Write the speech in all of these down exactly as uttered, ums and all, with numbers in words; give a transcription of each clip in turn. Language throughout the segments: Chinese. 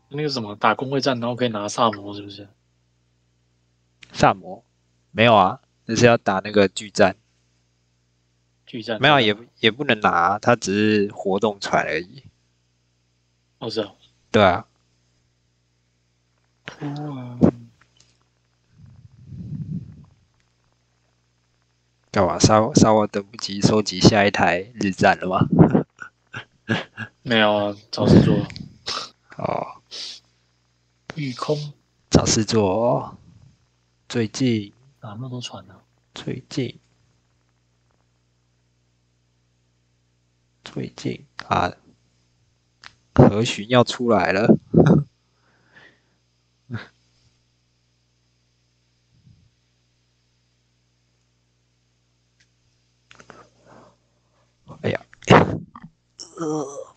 那个什么打工会战，然后可以拿萨摩，是不是？ 萨摩没有啊，那是要打那个巨战。 巨战没有也也不能拿，它只是活动船而已。 哦，是啊。 对啊。 嗯， 干嘛？沙沙沃等不及收集下一台日战了吗？ 没有啊，找事做。 哦， 御空找事做哦。最近哪那么多船呢、啊？ 最近最近啊，河巡要出来了。哎呀，呃，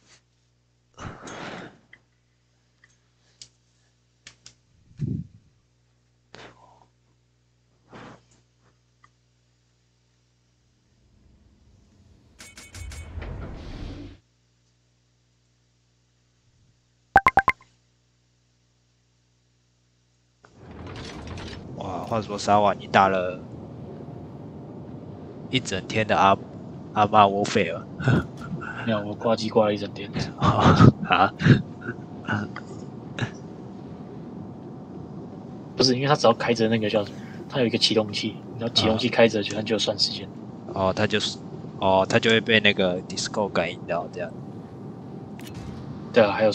哇！话说沙瓦，你打了一整天的阿阿玛沃菲尔。 没有，我挂机挂了一整天。 啊？ 不是，因为他只要开着那个叫什么，它有一个启动器，然后启动器开着，就它就算时间。 哦，它就是，哦，它就会被那个 Disco 感应到这样。 对啊，还有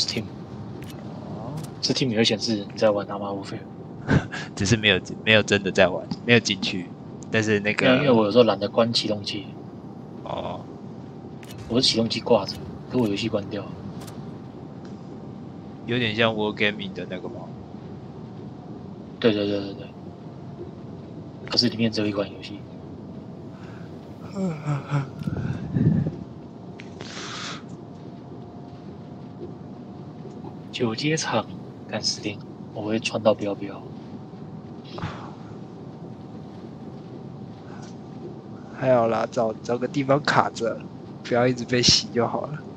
Steam，Steam 也会显示你在玩阿玛沃菲尔。 只是没有没有真的在玩，没有进去，但是那个因为我有时候懒得关启动器。 哦， 我是启动器挂着，可我游戏关掉。 有点像 War Gaming 的那个吗？ 对对对对对。可是里面只有一款游戏。九阶场干死定，我会穿到标标。 还好啦，找找个地方卡着，不要一直被洗就好了。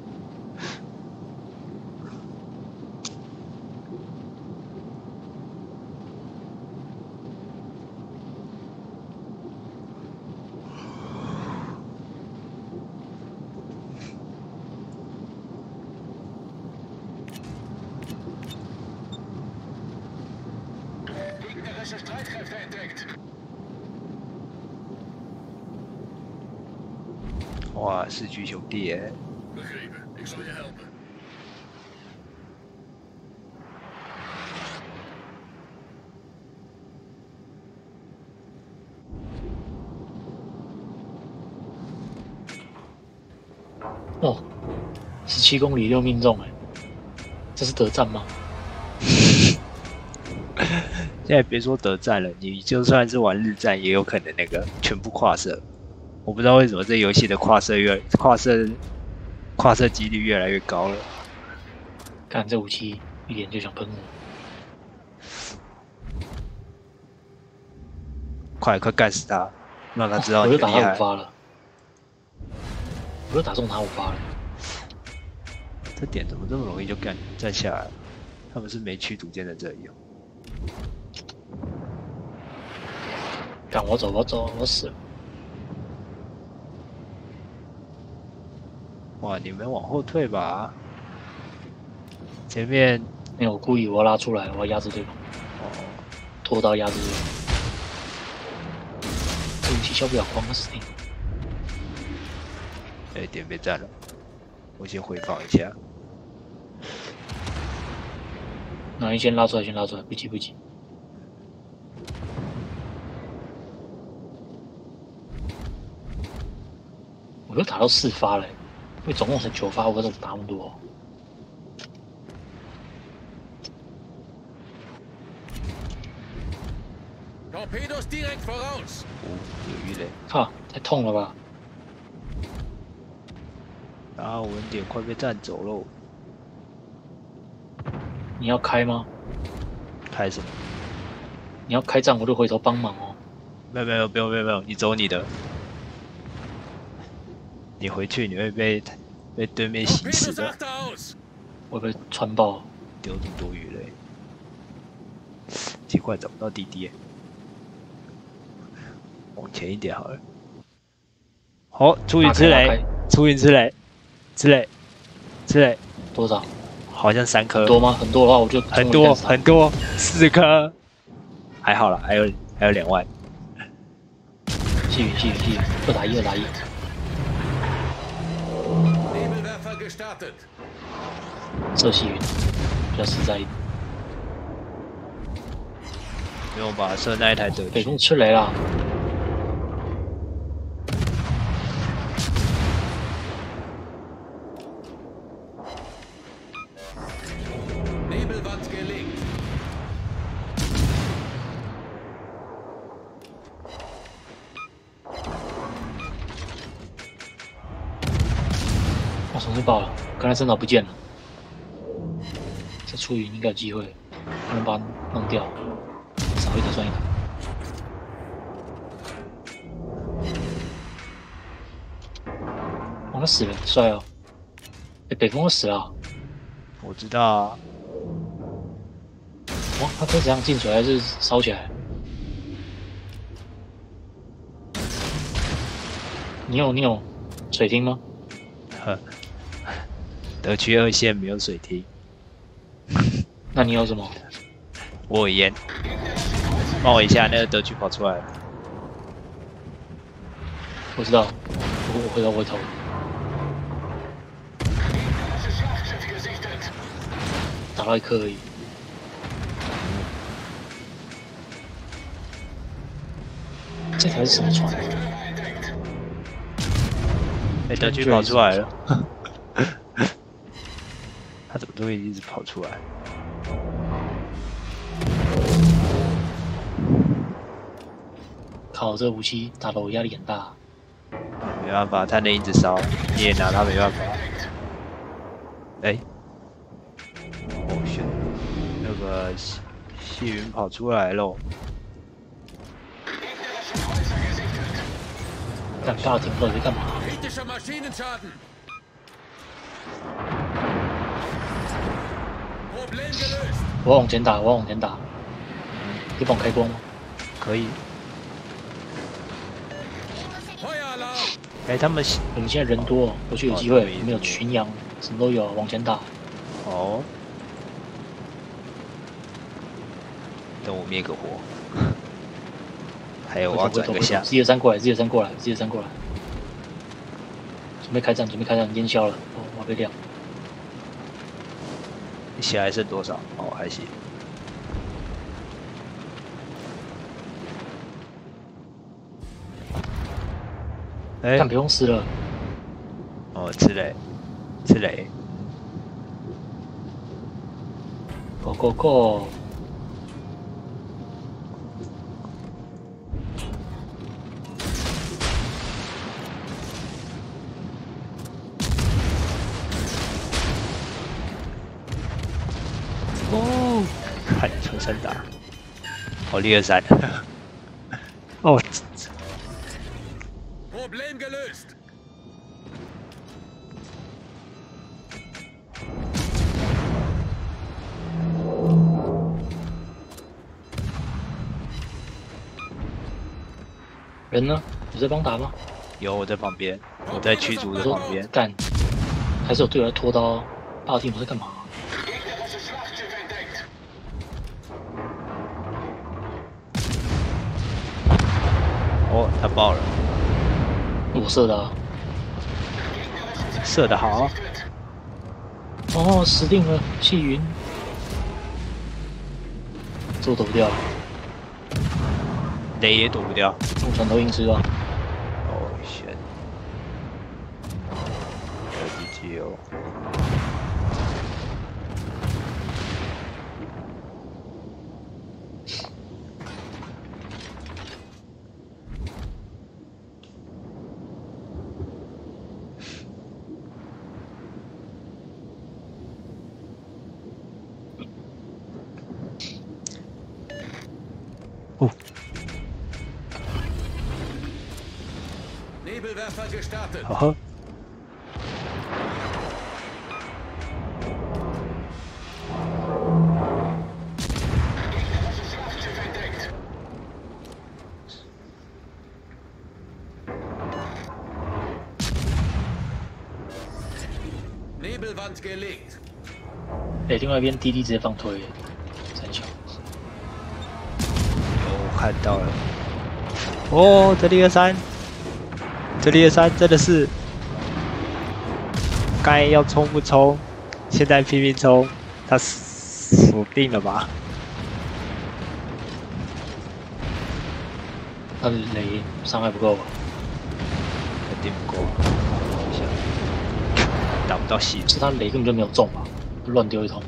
哇，四驱兄弟耶！ 哦，十七公里六命中哎，这是得战吗？ 现在别说得战了，你就算是玩日战，也有可能那个全部跨射。我不知道为什么这游戏的跨射越跨射跨射几率越来越高了。 看这武器一脸就想喷我。 快快干死他，让他知道哦、我又打他你的厉害。 五发了，我又打中他五发了。 这点怎么这么容易就干站下来了？他们是没驱逐舰在这里哦。 干我走，我走，我死了。 哇，你们往后退吧，前面没有，我故意我要拉出来，我要压制对方。 哦， 拖到压制对方。这武器消不了光，死定了。 哎，点被占了，我先回防一下。 那你先拉出来，先拉出来，不急不急。我又打到四发了、欸，因为总共才九发，我怎么打那么多？ 哦，有鱼雷！ 靠，太痛了吧！ 啊，文点快被占走喽！ 你要开吗？ 开什么？ 你要开战，我就回头帮忙哦。 没有没有，不用不用不用，你走你的。你回去你会被被对面洗死的。 我被穿爆。 丢这么多鱼雷？奇怪，找不到弟弟。往前一点好了。好，出云之雷，出云之雷，之雷，之雷， 多少？ 好像三颗。 多吗？很多的话我就很多很多，四颗。还好啦，还有还有两万。 细云细云细云，二打一二打一。射细云比较实在一点。 不用吧，射那一台德北风吃雷啦。我重新爆了，刚才正岛不见了。这出云应该有机会，不能把它弄掉，少一点算一点。哦，他死了，帅哦！哎，北风死了。 我知道啊。 哇，他可以怎样进水还是烧起来？你有你有水晶吗？ 呵，德区二线没有水晶。 那你有什么？ 我有烟。帮我一下，那个德区跑出来了。 我知道，我我回头回头。打到一颗而已。这台是什么船？ 哎、欸，德区跑出来了。他怎么都会一直跑出来？ 靠，这武器打得我压力很大。 没办法，他能一直烧，你也拿他没办法。哎、欸，哦选那个细云跑出来喽。 干大停了，在干嘛？我要往前打，我要往前打。可以帮我开光吗？ 可以。哎、欸，他们我们现在人多，我去有机会，有没有群羊，什么都有，往前打。 哦。等我灭个火。还有我要转个下。 Z 二三过来 ，Z 二三过来 ，Z 二三过来。准备开战，准备开战，烟消了，哦，我被亮。 你血还剩多少？哦，还行。哎、欸， 看不用死了。 哦，吃雷，吃雷。 Go go go！ 哦，看穿山打，好厉害三。哦。 Problem gelöst. 人呢？有在帮打吗？ 有，我在旁边，我在驱逐的旁边。 干，还是有队友在拖刀。大地我在干嘛？ 哦，他爆了。 我射的、啊。 射的好。 哦，死定了，气云。这我躲不掉。 雷也躲不掉。 用船头硬吃吧。 哦，选。有 G G 哦。哦。好喝。 Nebelwand gelegt. 哎，另外一边滴滴直接放推，三小。 我看到了。哦，这里的山，这里的山真的是，该要冲不冲？现在拼命冲，他死定了吧？ 他的雷伤害不够吧？ 肯定不够，打不到血。 是他雷根本就没有中吧？乱丢一通。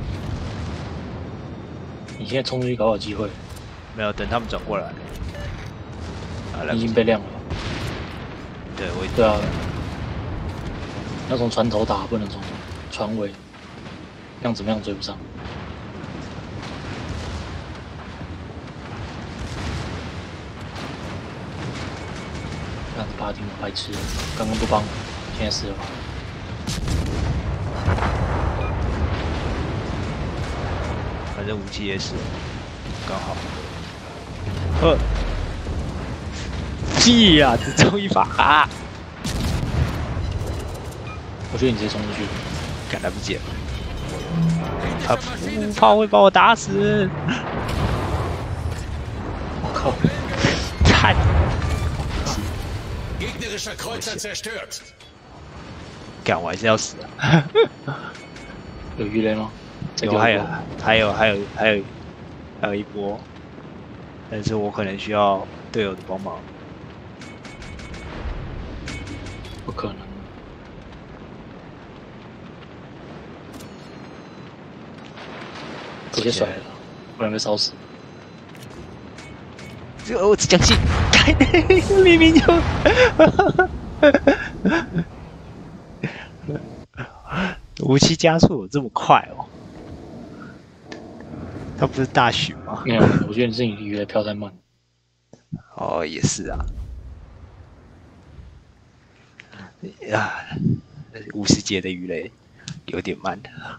你现在冲出去搞有机会。 没有，等他们转过来。 你已经被亮了。 对，我对啊。要从船头打，不能从船尾。这样怎么样追不上？这样子巴丁白痴，刚刚不帮，现在死了吧？ 反正武器也是，刚好。呃，屁呀、啊，只中一把啊！ 我觉得你直接冲出去， 赶来不及了。他浮炮会把我打死！ 我靠！ 太 ！Gegnerischer Kreuzer zerstört。 干，我还是要死啊！ 有鱼雷吗？ 有，还有，还有，还有，还有，还有一波，但是我可能需要队友的帮忙。 不可能。直接甩了，不然被烧死。 这个我只相信，明明就，武器加速有这么快哦？它不是大许吗？ 没有，我觉得是你鱼雷飘太慢。 哦，也是啊。啊，五十节的鱼雷有点慢。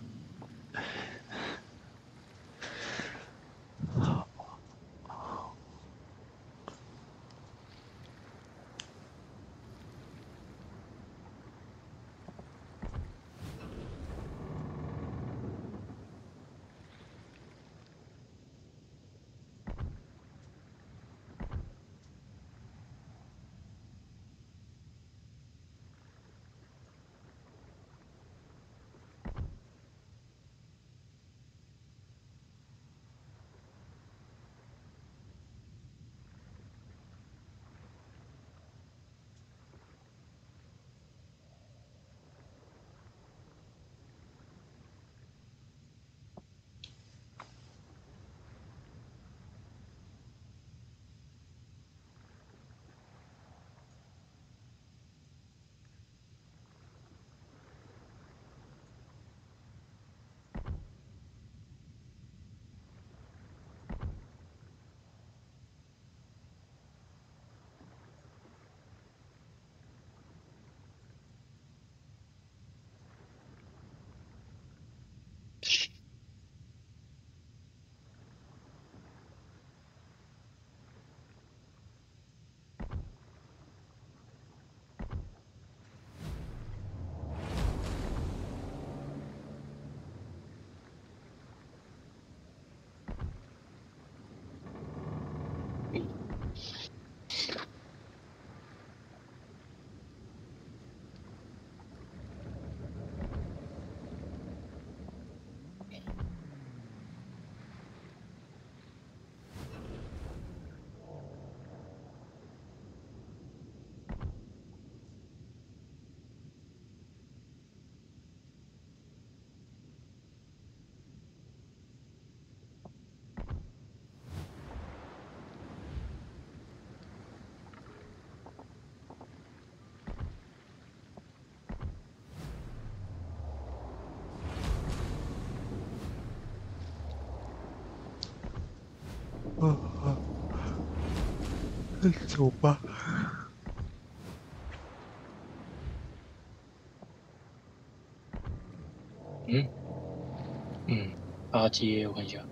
啊啊！走吧。 嗯嗯，阿杰，我看一下。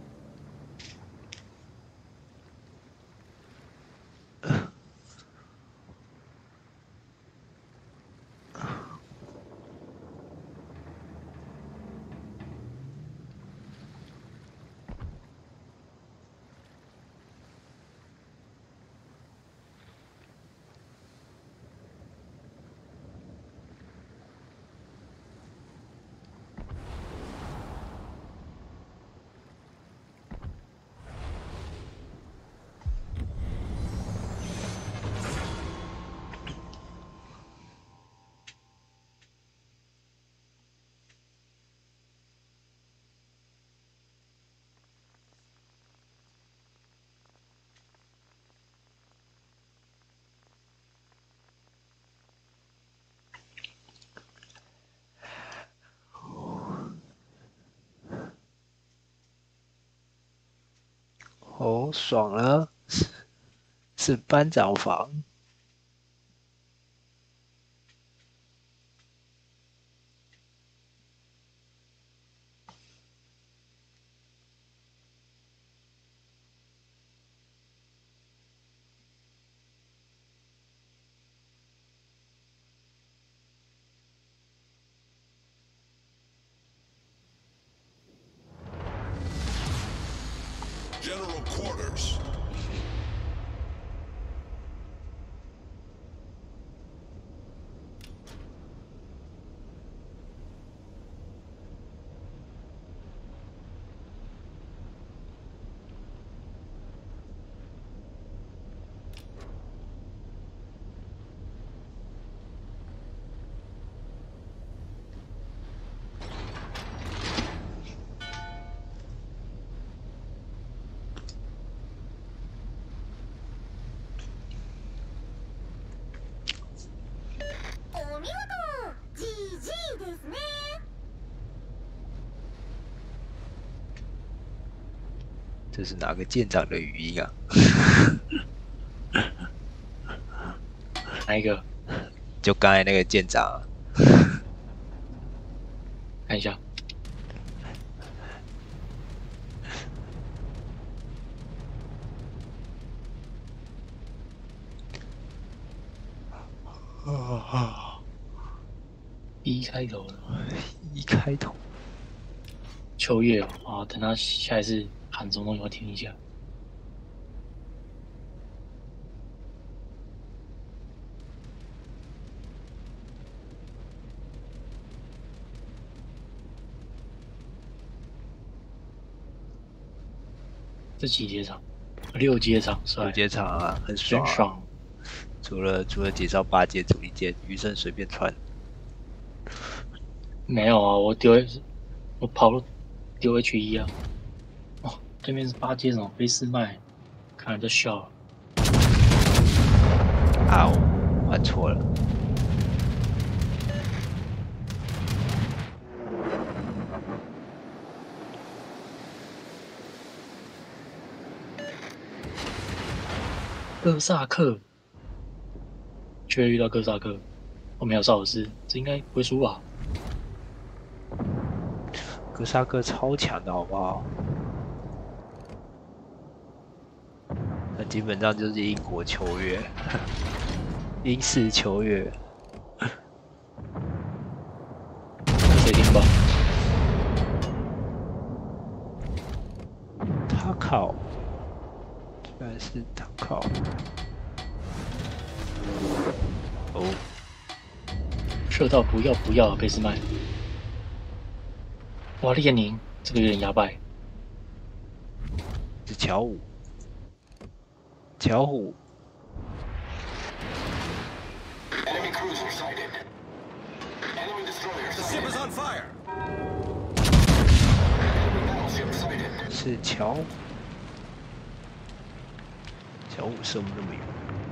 哦，爽了，是是班长房。 General quarters. 这是哪个舰长的语音啊？ 哪一个？ 就刚才那个舰长、啊。 看一下。 啊 ，E 开头的。 一开头。 秋叶哦，啊，等他下一次喊什么东西，我听一下。这几节场，六节场， 六节场啊，很爽、啊， 很爽。 除了除了介绍八节主力舰，余生随便穿。 没有啊，我丢，我跑丢 H 一啊。哦，对面是八阶什么菲斯麦，看来就笑了。 啊，我换错了。 哥萨克，却遇到哥萨克，我没有萨尔斯，这应该不会输吧？ 哥萨克超强的好不好？那基本上就是英国球员，英式球员。 谁听吧？ 他靠！居然是他靠！哦， 射到不要不要，贝斯麦！哇，列宁这个有点压败。 是乔虎，乔虎。 Enemy cruiser sighted. Enemy destroyer sighted. The ship is on fire. Enemy battleship sighted. 是乔，乔虎射不那么远。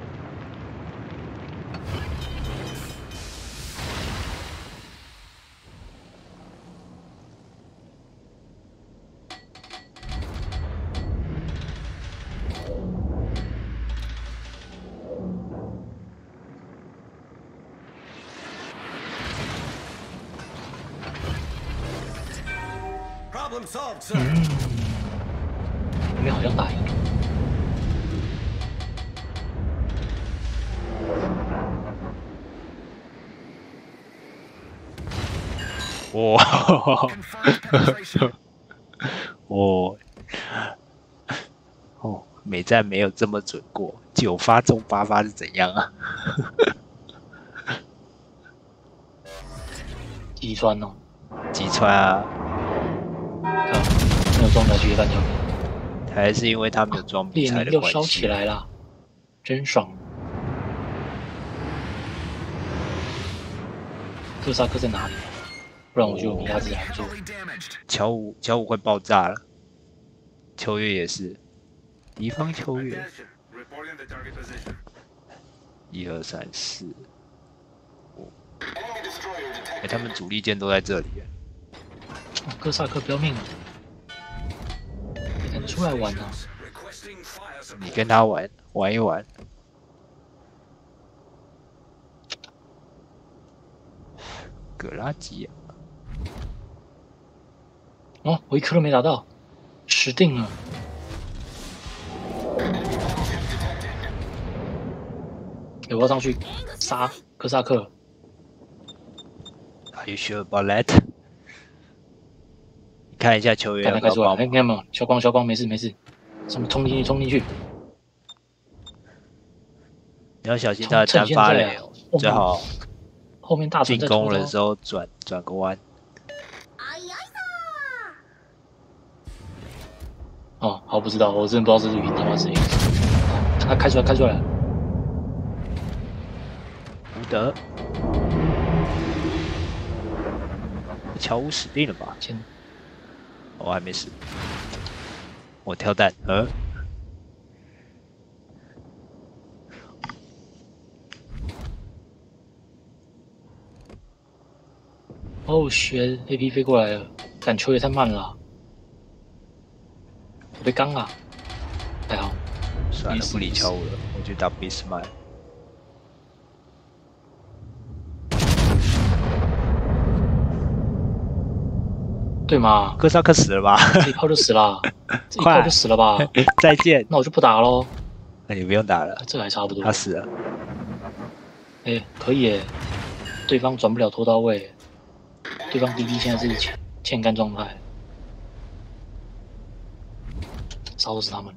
Problem solved, sir. 嗯，里面好像打赢了。 哇！ Confirmed penetration. 我哦，美战没有这么准过，九发中八发是怎样啊？ 击穿哦， 击穿啊！ 看没有装甲机干掉， 还是因为他没有装逼列才的关系。 宁又烧起来了，真爽！哥萨克在哪里？不然我觉得我们鸭子还不错。 Heavily damaged. 乔五乔五快爆炸了，秋月也是，敌方秋月， Reporting the target position. 一二三四， Enemy destroyer 哎， detected. 他们主力舰都在这里。 哦，哥萨克不要命了，你敢出来玩啊？ Requesting 你跟他玩玩一玩。格拉吉亚。 哦，我一颗都没打到，死定了。欸、我要上去杀科萨克。 Are you sure about that？ 你看一下球员看他开出来，哎， 有没有看到没有？消光，消光，没事没事，什么冲进去，冲进去。 你要小心他的单发雷哦， 啊、 最好后面大进攻的时候转转个弯。 哦，好，不知道，我真的不知道这是云他妈谁。他开出来，开出来了。 吴德，乔乌死定了吧？ 先， 我还没死，我跳弹，呃。 哦，学 A P 飞过来了，赶球也太慢了、啊，我被刚了，还好。 算了，不理乔乌了，我去打比斯麦。 对嘛？ 哥萨克死了吧？ 这一炮就死了，这一炮就死了吧？ 再见。 那我就不打喽。 那你不用打了， 这还差不多。 他死了。 哎、欸，可以耶，对方转不了拖到位。对方 D B 现在是欠欠干状态，烧死他们。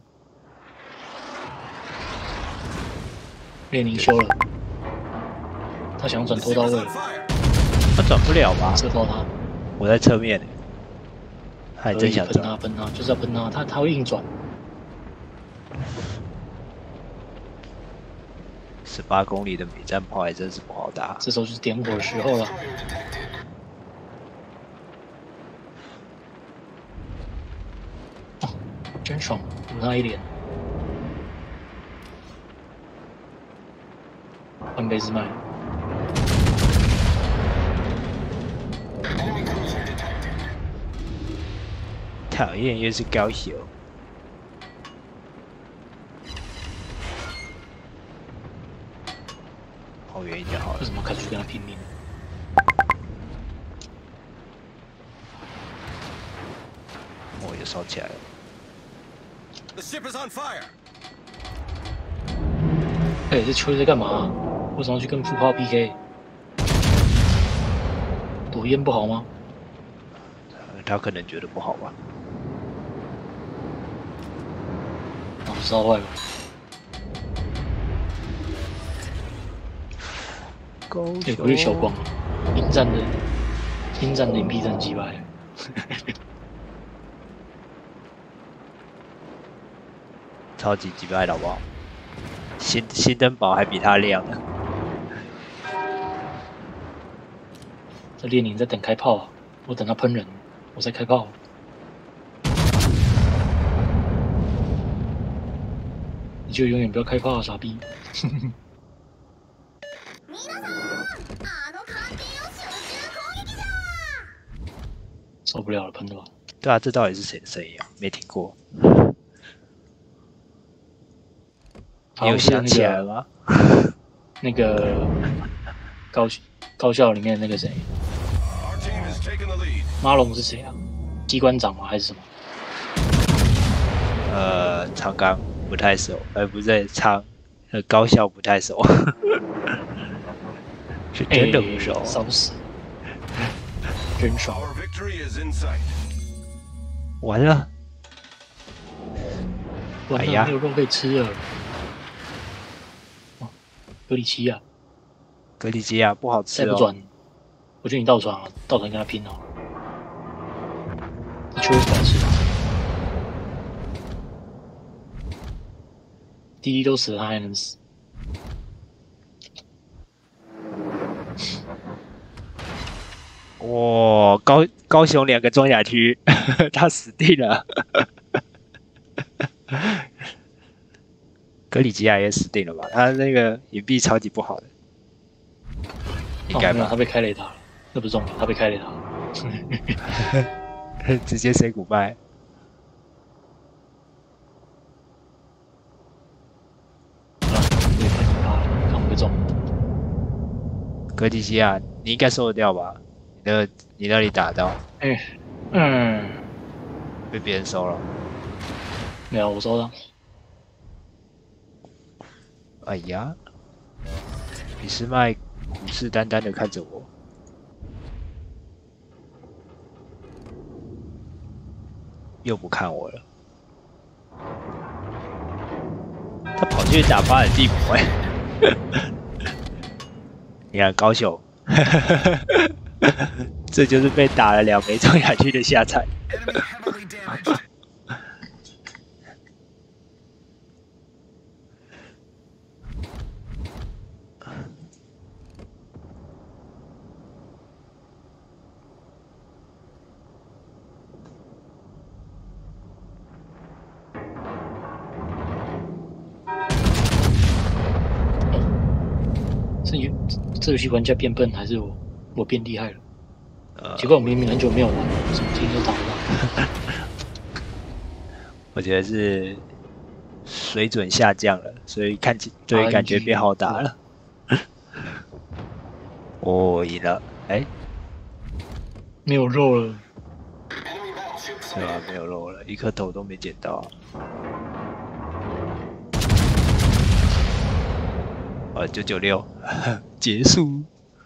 列宁修了，他想转拖到位， 他转不了吧？ 射爆他！ 我在侧面，他还真想喷他，喷他，就是要喷他，他他会硬转。 十八公里的美战炮还真是不好打， 这时候就是点火的时候了。真爽，补他一脸。换贝斯麦。 讨厌，又是高手。跑远一点好了。 为什么开始跟他拼命？ 我也烧起来了。 The ship is on fire. 哎、欸，这球在干嘛？为什么要去跟副炮 P K？ 躲烟不好吗？ 他可能觉得不好吧。 脑子烧坏了。哎，不是小光，迎战的迎战的隐蔽战击败。 超级击败的好不好？新新登堡还比他亮呢。 这列宁在等开炮啊！我等他喷人，我在开炮。你就永远不要开炮啊，傻逼！受不了了，喷的吧？ 对啊，这到底是谁的声音啊？没听过。你有想起来了吗？ 那个高高校里面那个谁，马龙是谁啊？机关长吗？还是什么？ 呃，长冈不太熟，呃，不对，长呃高校不太熟，是真的不熟。 烧、欸、死，真爽！ 完了， 哎呀，没有肉可以吃了。格里奇亚， 格里奇亚不好吃哦。 再不转，我觉得你倒船啊，倒船跟他拼哦。这确实敢吃。第一都死了，他还能死？ 哇，高高雄两个装甲区，他死定了。格里吉亚也死定了吧？他那个隐蔽超级不好的，应该吧？ 哦、他被开雷塔了，那不是重点，他被开雷塔了， 直接 say goodbye。 格迪西亚，你应该收得掉吧？你的你那里打到？ 哎、欸，嗯， 被别人收了。 没有，我收到。 哎呀，俾斯麦虎视眈眈的看着我。又不看我了，他跑去打巴尔的摩哎！你看高手，这就是被打了两枚冲下去的下场。 这游这游戏玩家变笨，还是我我变厉害了？ 呃， 奇怪，我明明很久没有玩，怎么今天就打不到？ 我觉得是水准下降了，所以看起所以感觉变好打了。哦，赢了，哎， 没有肉了， 对吧？没有肉了，一颗头都没捡到。呃，九九六，结束。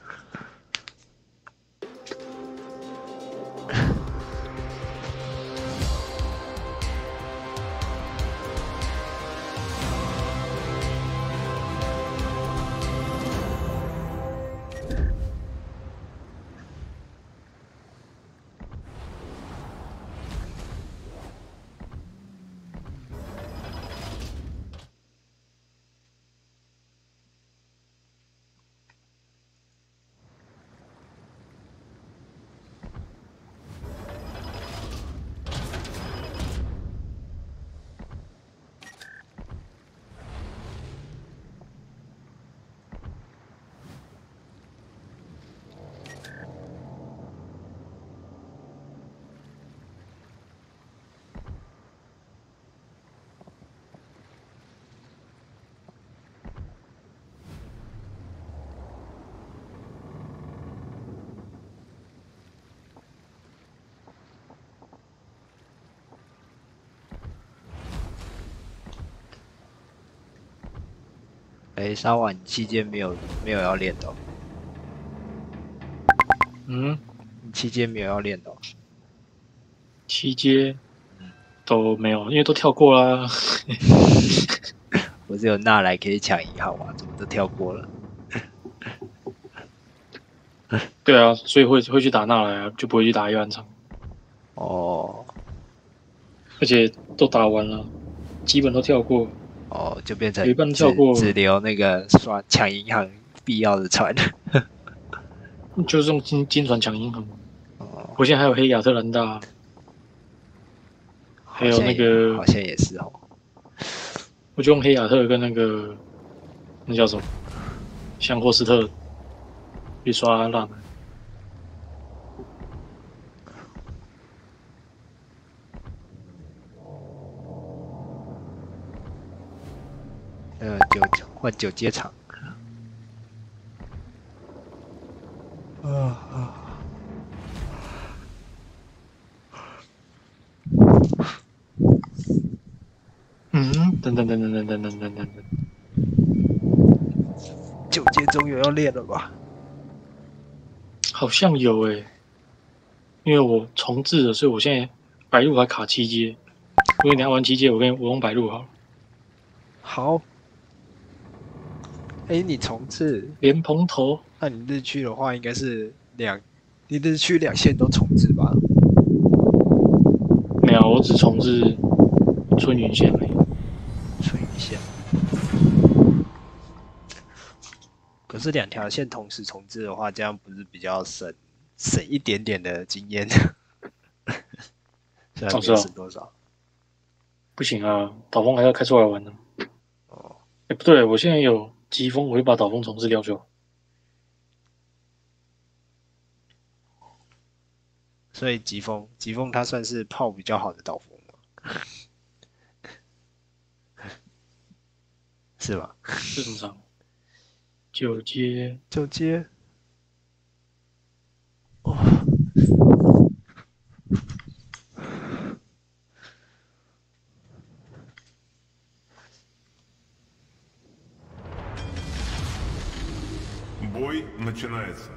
哎，沙瓦，你期间没有没有要练的、哦？ 嗯， 你期间没有要练的、哦？ 七阶都没有，因为都跳过啦。 我只有纳莱可以抢一号啊，怎么都跳过了？ 对啊，所以会会去打纳莱啊，就不会去打一万场。 哦而且都打完了，基本都跳过。 哦，就变成有一半跳只过， 只留那个刷抢银行必要的船。 就是用金金船抢银行。 哦， 我现在还有黑亚特兰大，还有那个好像也是哦。 我就用黑亚特跟那个那叫什么香霍斯特去刷烂。 呃，九换九阶场。啊啊！ 嗯，等等等等等等等等等等， 九阶终于要练了吧？ 好像有诶、欸，因为我重置了，所以我现在白鹿还卡七阶。如果你要玩七阶，我跟我用白鹿好了。 好。哎，你重置莲蓬头？ 那你日区的话，应该是两，你日区两线都重置吧？ 没有，我只重置春云线而已。 春云线。可是两条线同时重置的话，这样不是比较省省一点点的经验？虽然没有省多少。 不行啊，导风还要开出来玩呢。 哦， 哎，不对，我现在有疾风，我会把导风重置掉就好。 所以疾风，疾风它算是炮比较好的导风吗？是吧？ 这什么场？九阶， 九阶， начинается.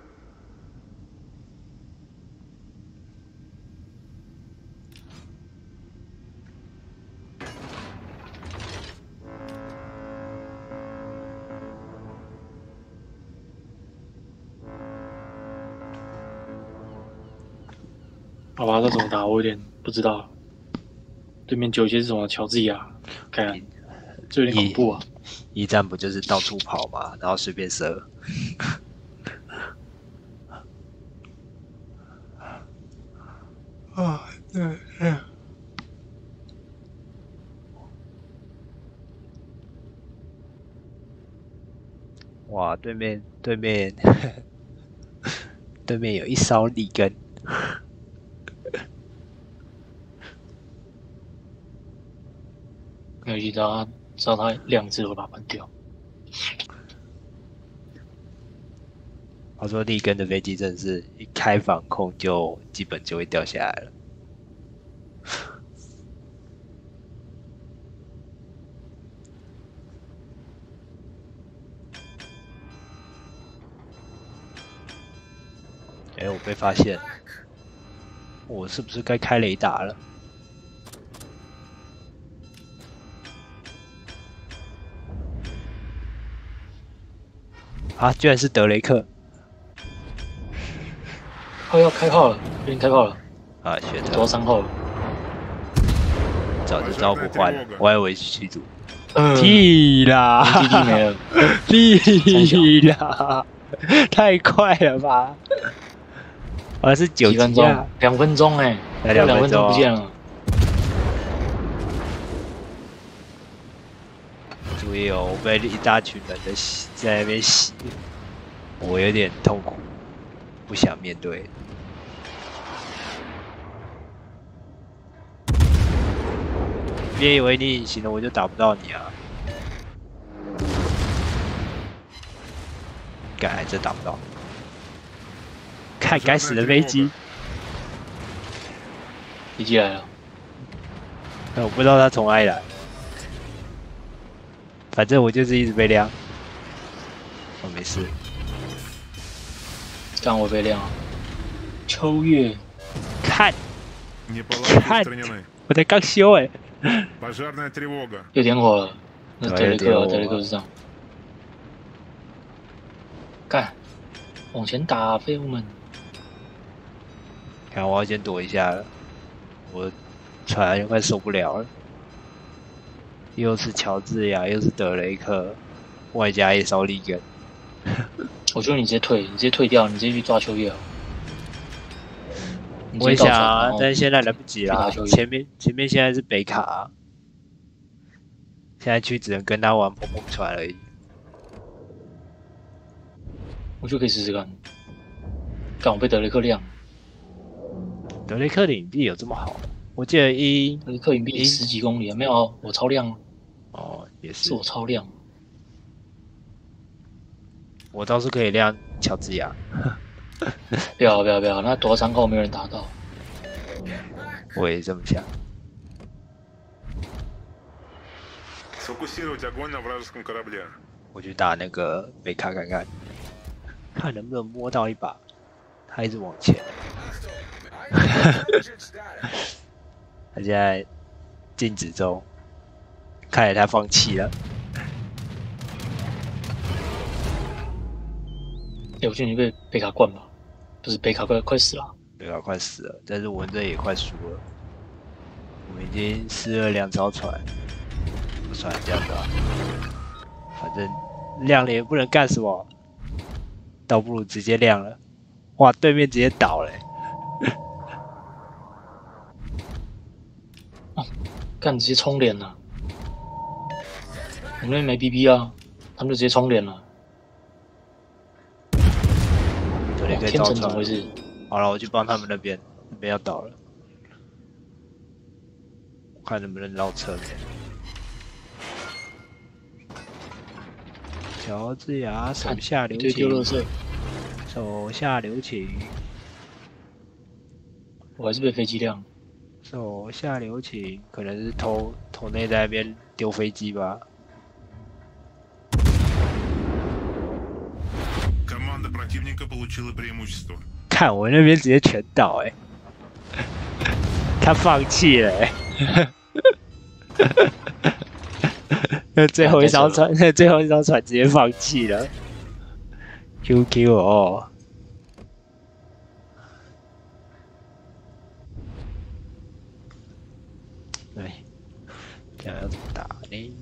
好吧，这怎么打我有点不知道。对面九阶是什么？乔治亚，看，这有点恐怖啊！ 一战不就是到处跑嘛，然后随便射。啊，对对。哇，对面对面对面有一艘利根。 没有，知道他知道他两只会把它关掉。 他说利根的飞机真的是一开防空就基本就会掉下来了。哎、欸，我被发现，我是不是该开雷达了？啊，居然是德雷克！ 他要开炮了，已经开炮了。 啊，学特多三号了， 早就招不换了，我还以为是驱逐。 嗯， 屁啦！ 弟弟没了， 屁啦！太快了吧！好像是九几分钟，两分钟哎， 两分钟不见了。 注意哦，我被一大群人的洗在那边洗，我有点痛苦，不想面对。别以为你隐形了，我就打不到你啊！干，还真打不到。看，该死的飞机！ 飞机来了， 我不知道他从哪里来，反正我就是一直被亮。我、哦、没事。 刚我被亮。秋月， 看，看，我才刚修哎、欸。 又点火了，那德雷克，德雷克是这样。干，往前打，废物们！ 看，我要先躲一下了，我船就快受不了了。又是乔治亚，又是德雷克，外加一艘利根。 我觉得你直接退，你直接退掉，你直接去抓秋叶。 我也想啊，但是现在来不及啦。前面前面现在是北卡、啊，现在去只能跟他玩碰碰船而已。 我就可以试试看。刚我被德雷克亮。 德雷克的隐蔽有这么好？我记得一德雷克隐蔽十几公里啊，没有，我超亮。 哦，也是。 是我超亮。 我倒是可以亮乔治亚。 不要不要不要，那躲三号没有人打到。 我也这么想。我去打那个北卡看看，看能不能摸到一把。他一直往前。他现在静止中，看来他放弃了。 欸、我觉得你被北卡灌吧，不是北卡快快死了， 北卡快死了，但是我们这也快输了。我们已经失了两艘船，不算这样的、啊，反正亮了也不能干什么，倒不如直接亮了。哇，对面直接倒了、欸， 哦，干直接冲脸了，我们那边没 B B 啊，他们就直接冲脸了。 天成怎么回事？ 好了，我去帮他们那边，那边要倒了，我看能不能绕车。乔治亚手下留情，手下留情。 我还是被飞机亮。 手下留情，可能是头头内在那边丢飞机吧。 противника получила преимущество. 看我那边直接全倒哎、欸，他放弃了哎、欸，那最后一艘船，那最后一艘船直接放弃了。Q Q 哦，哎，这样要怎么打呢？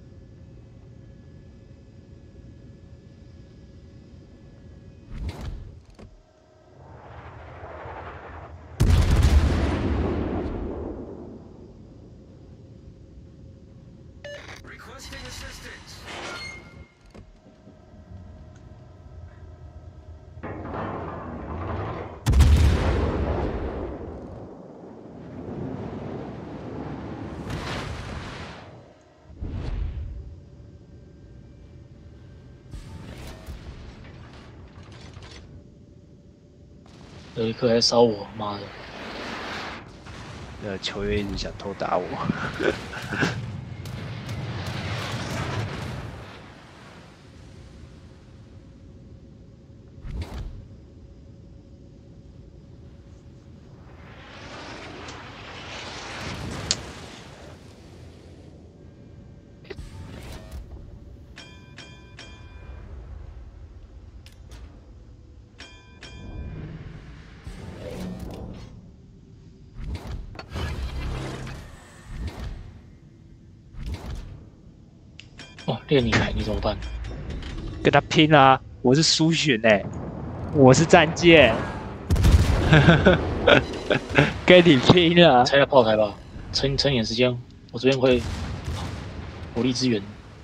Requesting assistance. 有一颗在烧我，妈的！ 那个球员一直想偷打我。 哇，练你来，你怎么办？ 跟他拼啊！我是苏洵哎，我是战舰，跟你拼啊！ 拆下炮台吧，撑撑点时间，我这边会火力支援。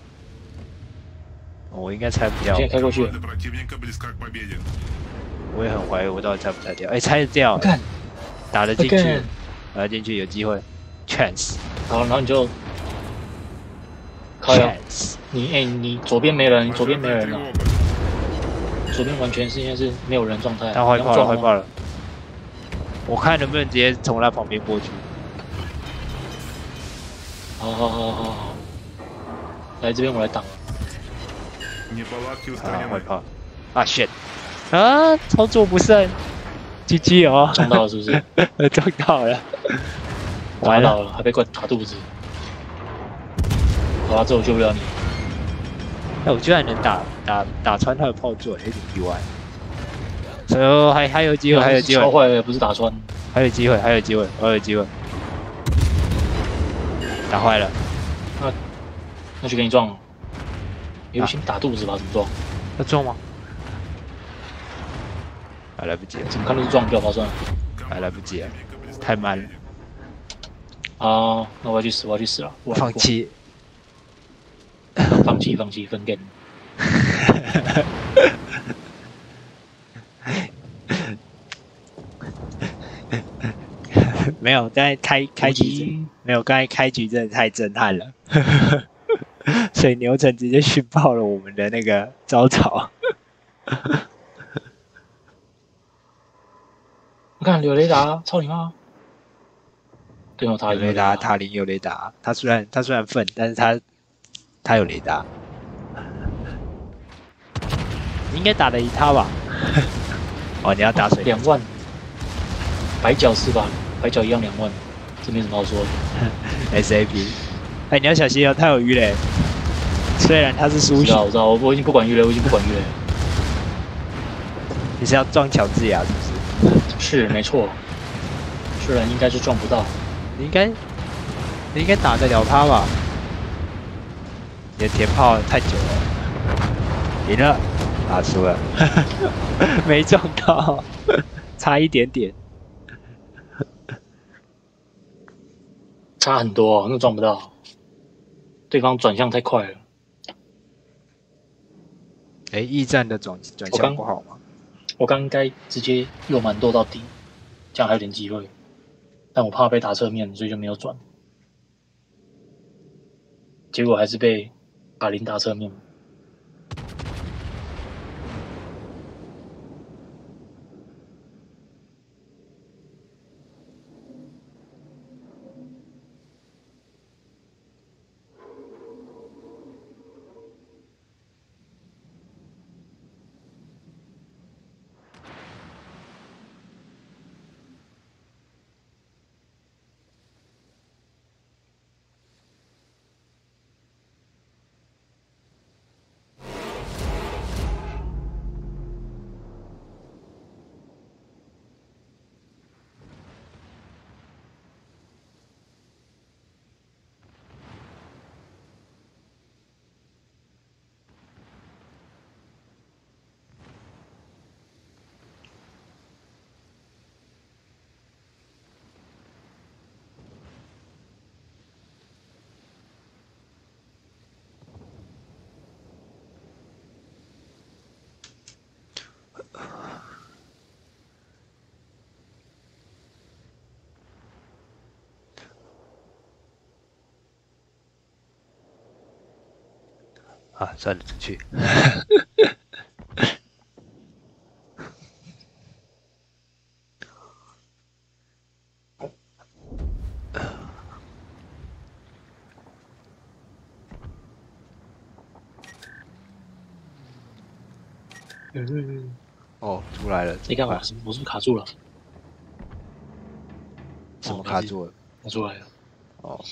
我应该拆不掉。 现在开过去了， Команда противника близка к победе. 我也很怀疑我到底拆不拆掉。哎、欸，拆得掉、欸， 看， 打得进去， Again 打得进去有机会 ，chance，chance，、 好，然后你就靠呀，你哎、欸，你左边没人，你左边没人了、啊，左边完全是现在是没有人状态。 他坏爆了，坏爆了。 了！我看能不能直接从他旁边过去。 好好好好好，来这边我来挡。 Неполадки 啊，坏 устранены. 爆！啊 shit！ 啊，操作不慎 ，G G 哦！ 撞到了是不是？ 撞到了， 完了，还被怪打肚子。好吧，这我救不了你。 哎，我居然能打打打穿他的炮座，有点意外。所以还还有机会，还有机会， 超坏的不是打穿， 还有机会，还有机会，还有机会。打坏了， 那那就给你撞了。有先打肚子吧，怎么撞？ 要撞吗？还来不及了， 怎么看都是撞掉，划算。 还来不及了，太慢了。 啊，那我要去死，我要去死了，我放弃， 放弃，放弃，分 game。 没有，刚才开开局没有，刚才开局真的太震撼了，水牛城直接熏爆了我们的那个招潮。 我看有雷达，操你妈！对哦，他有雷达，塔林有雷达。他虽然他虽然笨，但是他他有雷达。你应该打得赢他吧？哦，你要打水两万，白脚是吧？白脚一样两万，这没什么好说的。 S A P， 哎，你要小心哦，他有鱼雷。虽然他是苏洵， 我知道，我我已经不管鱼雷，我已经不管鱼雷。 你是要撞乔治亚是不是？ 是没错，虽然应该是撞不到。 你应该你应该打得了他吧？你的填炮太久了，赢了，打输了，没撞到，差一点点。 差很多、哦，那撞不到。对方转向太快了。 哎，驿站的转转向不好吗？ 我刚应该直接右满斗到底，这样还有点机会。但我怕被打侧面，所以就没有转。结果还是被卡林打侧面。 啊，算了，出去。 嗯， 哦，出来了。 你看我是我是不是卡住了？ 什么卡住了？ 卡出来了。 哦。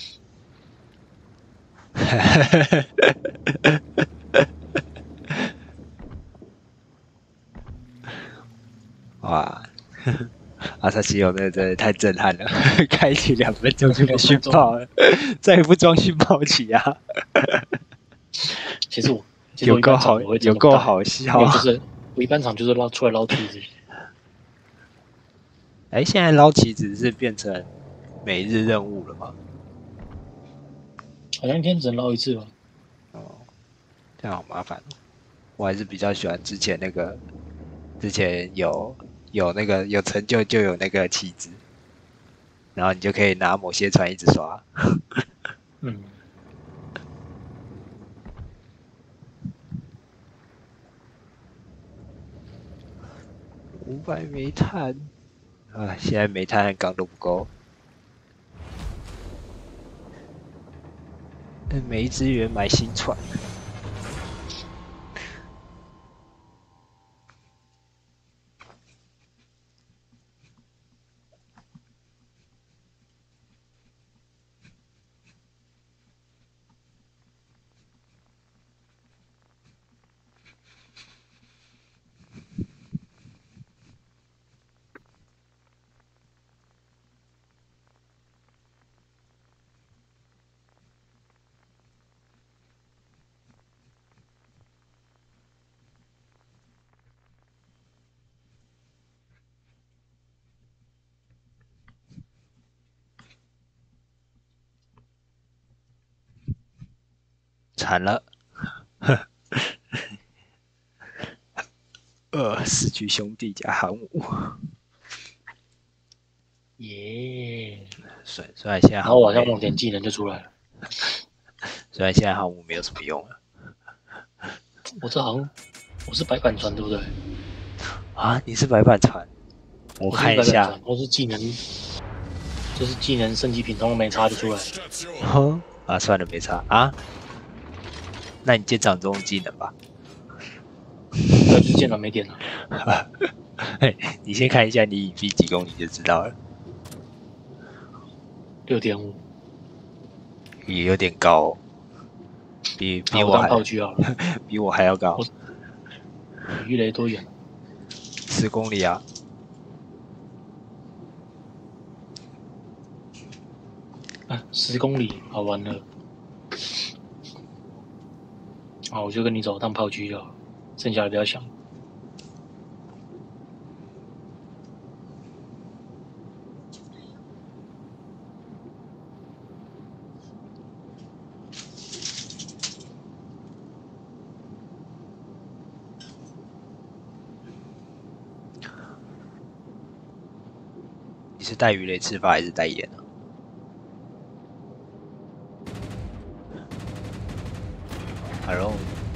哇！阿萨西欧那真的太震撼了，开启两分钟就被熏爆了，再也不装熏爆起啊！ 其实我其实有够好，有够好笑、啊。 就是我一般场就是捞出来捞梯子。 哎、欸，现在捞棋子是变成每日任务了吗？ 好像一天只能捞一次吧。 哦，这样好麻烦。我还是比较喜欢之前那个，之前有有那个有成就就有那个棋子，然后你就可以拿某些船一直刷。 嗯。 五百煤炭啊，现在煤炭和钢都不够。没资源买新船。惨了，呃，失去兄弟加航母， 耶！ 虽虽然现在， 然后我好像梦点技能就出来了。 虽然现在航母没有什么用了。 我这好像我是白板船对不对？ 啊，你是白板船？我看一下， 我是技能，就是技能升级品，通通没差就出来了。 哦，啊，算了，没差啊。那你舰长中技能吧。 那就是舰长没点了。 嘿，你先看一下你隐蔽几公里就知道了。 六点五， 也有点高、哦，比比我还炮狙好了， 比我还要高。 鱼雷多远？ 十公里啊。 啊，十公里，好完了。好，我就跟你走，当炮狙就好，剩下的不要想。 你是带鱼雷吃法还是带盐啊？Hello，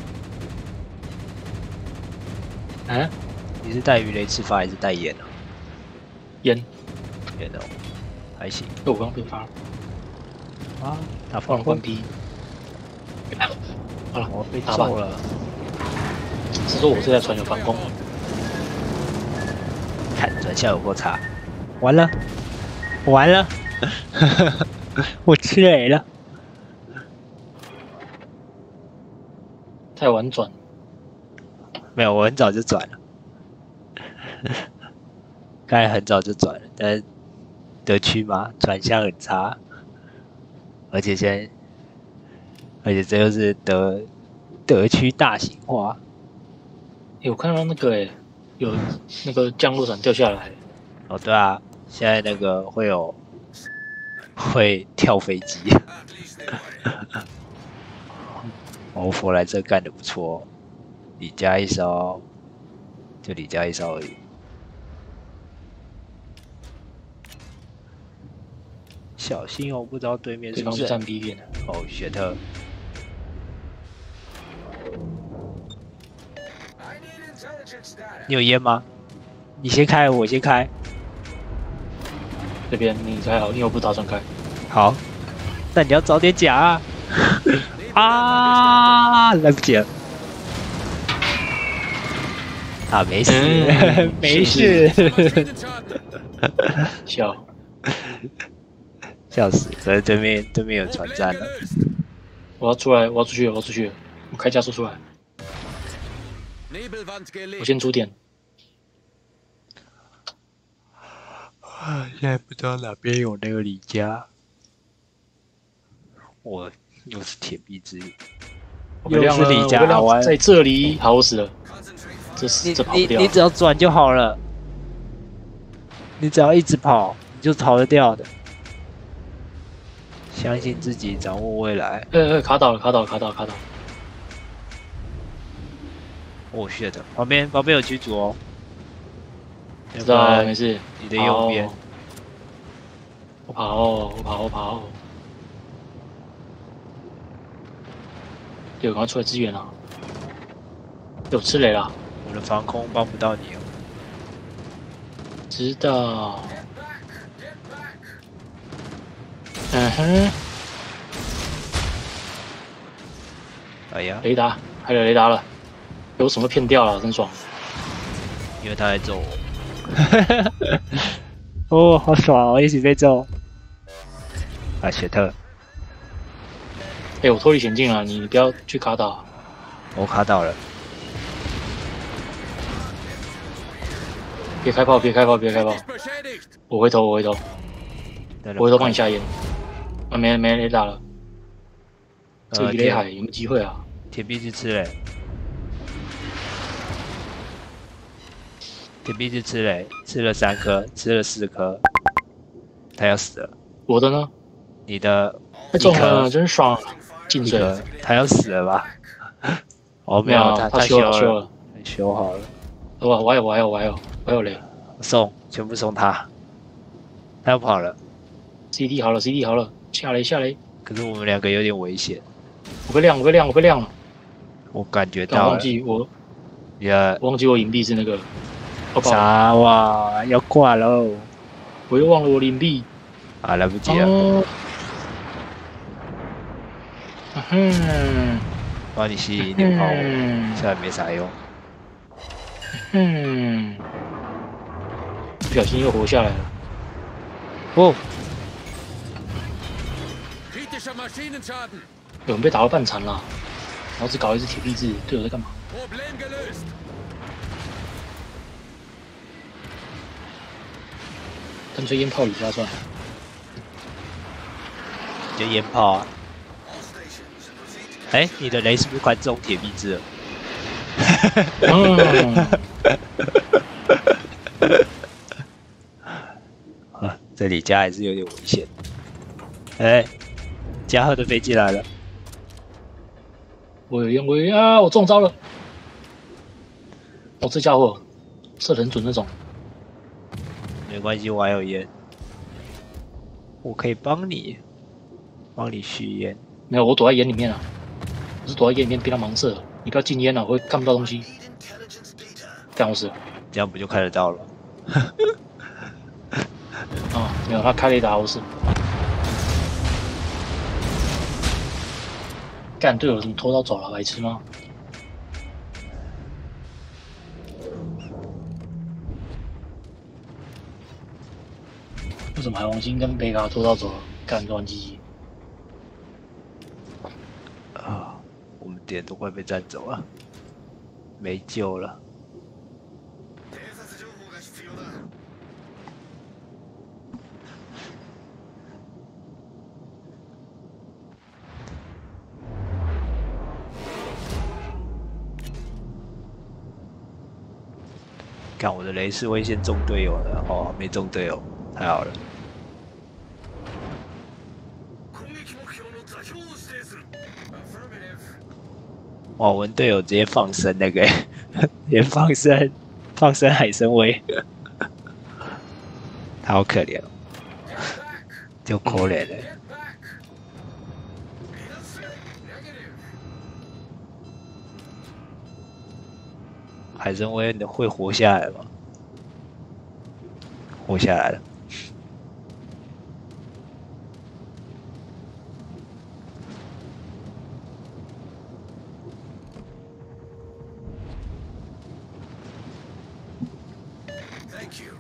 啊？ 你是带鱼雷吃法还是带盐啊？ 烟， 盐哦，还行。 我刚被发了。 啊，他放关闭。好了， 我被揍了。 是说我这台船有防空。 看转向有够差，完了，完了，我吃雷了。 太晚转， 没有，我很早就转了，刚才很早就转了，但是德区嘛，转向很差，而且现在，而且这又是德德区大型化。 欸，我看到那个哎、欸，有那个降落伞掉下来。 哦，对啊，现在那个会有会跳飞机。欧佛来这干得不错，你加一艘，就你加一艘而已。小心哦，不知道对面是不是站 B 边的。 哦，雪特。 你有烟吗？你先开，我先开。 这边你还好，因为我不打算开。 好，那你要早点讲啊！啊，来不及了。啊，没事，嗯、没事。 笑， 笑死！可是对面对面有船战了。 我要出来，我要出去了，我要出去了，我开加速出来。我先出点。 啊，现在不知道哪边有那个李家。我又是铁壁之旅，又是李家阿湾， 在这里，好，我死了。这是这跑不掉。 你你只要转就好了，你只要一直跑，你就逃得掉的。相信自己，掌握未来。 呃呃，卡倒了，卡倒了，卡倒了，卡倒了。 哦 shit， 旁边旁边有局主哦。 知道，没事。 你的右边。 我跑，我跑，我跑。有，赶快出来支援啊！有吃雷了。 我的防空帮不到你哦。 知道。嗯哼。 哎呀， 雷达，还有雷达了，被我什么骗掉了，真爽。 因为他在揍我。哦，好爽哦，一起被揍。啊，雪特。 哎、欸，我脱离险境了，你不要去卡倒。 我卡倒了。 别开炮！别开炮！别开炮！我回头，我回头，我回头帮你下烟。啊，没没雷打了。这鱼雷海有没有机会啊？ 铁壁去吃嘞，铁壁去吃嘞，吃了三颗，吃了四颗，他要死了。 我的呢？ 你的太中了，真爽！进水， 他要死了吧？哦，没有， 他他修了，修了， 修好了。 我我还有，我还有，我还有，我有雷。 送，全部送他。他要跑了。 C D 好了 ，C D 好了，下雷下雷。 可是我们两个有点危险。 我被亮，我被亮，我被亮了。 我感觉到了。 忘记我， 呀， 忘记我隐蔽是那个。 啥哇？要挂喽！ 我又忘了我隐蔽。 啊，来不及了。 哦、嗯， 帮你吸引一点炮火，虽然没啥用。 嗯，不小心又活下来了。 哦， 有人被打到半残了，然后只搞一只铁壁字，队友在干嘛？干脆烟炮里加算了。 你的烟炮啊！哎、欸，你的雷是不是快中铁壁字了？嗯。啊，这里家还是有点危险。哎、欸，加贺的飞机来了。 我有烟，我有烟啊！我中招了。哦，这家伙射得很准那种。 没关系，我还有烟，我可以帮你，帮你续烟。 没有，我躲在烟里面啊。我是躲在烟里面，被他盲射。你不要进烟了，我会看不到东西。干我死了。 这样不就看得到了？ 啊，没有，他开雷达，我死。干队友怎么拖到走了？白痴吗？为什么海王星跟贝卡拖到走了？干乱鸡鸡。 啊，我们点都快被占走了，没救了。看我的雷是会先中队友的哦，没中队友，太好了。哇，我们队友直接放生那个，直接放生，放生海参崴，他好可怜哦，就可怜了。 海参崴会活下来吗？活下来了。 Thank you.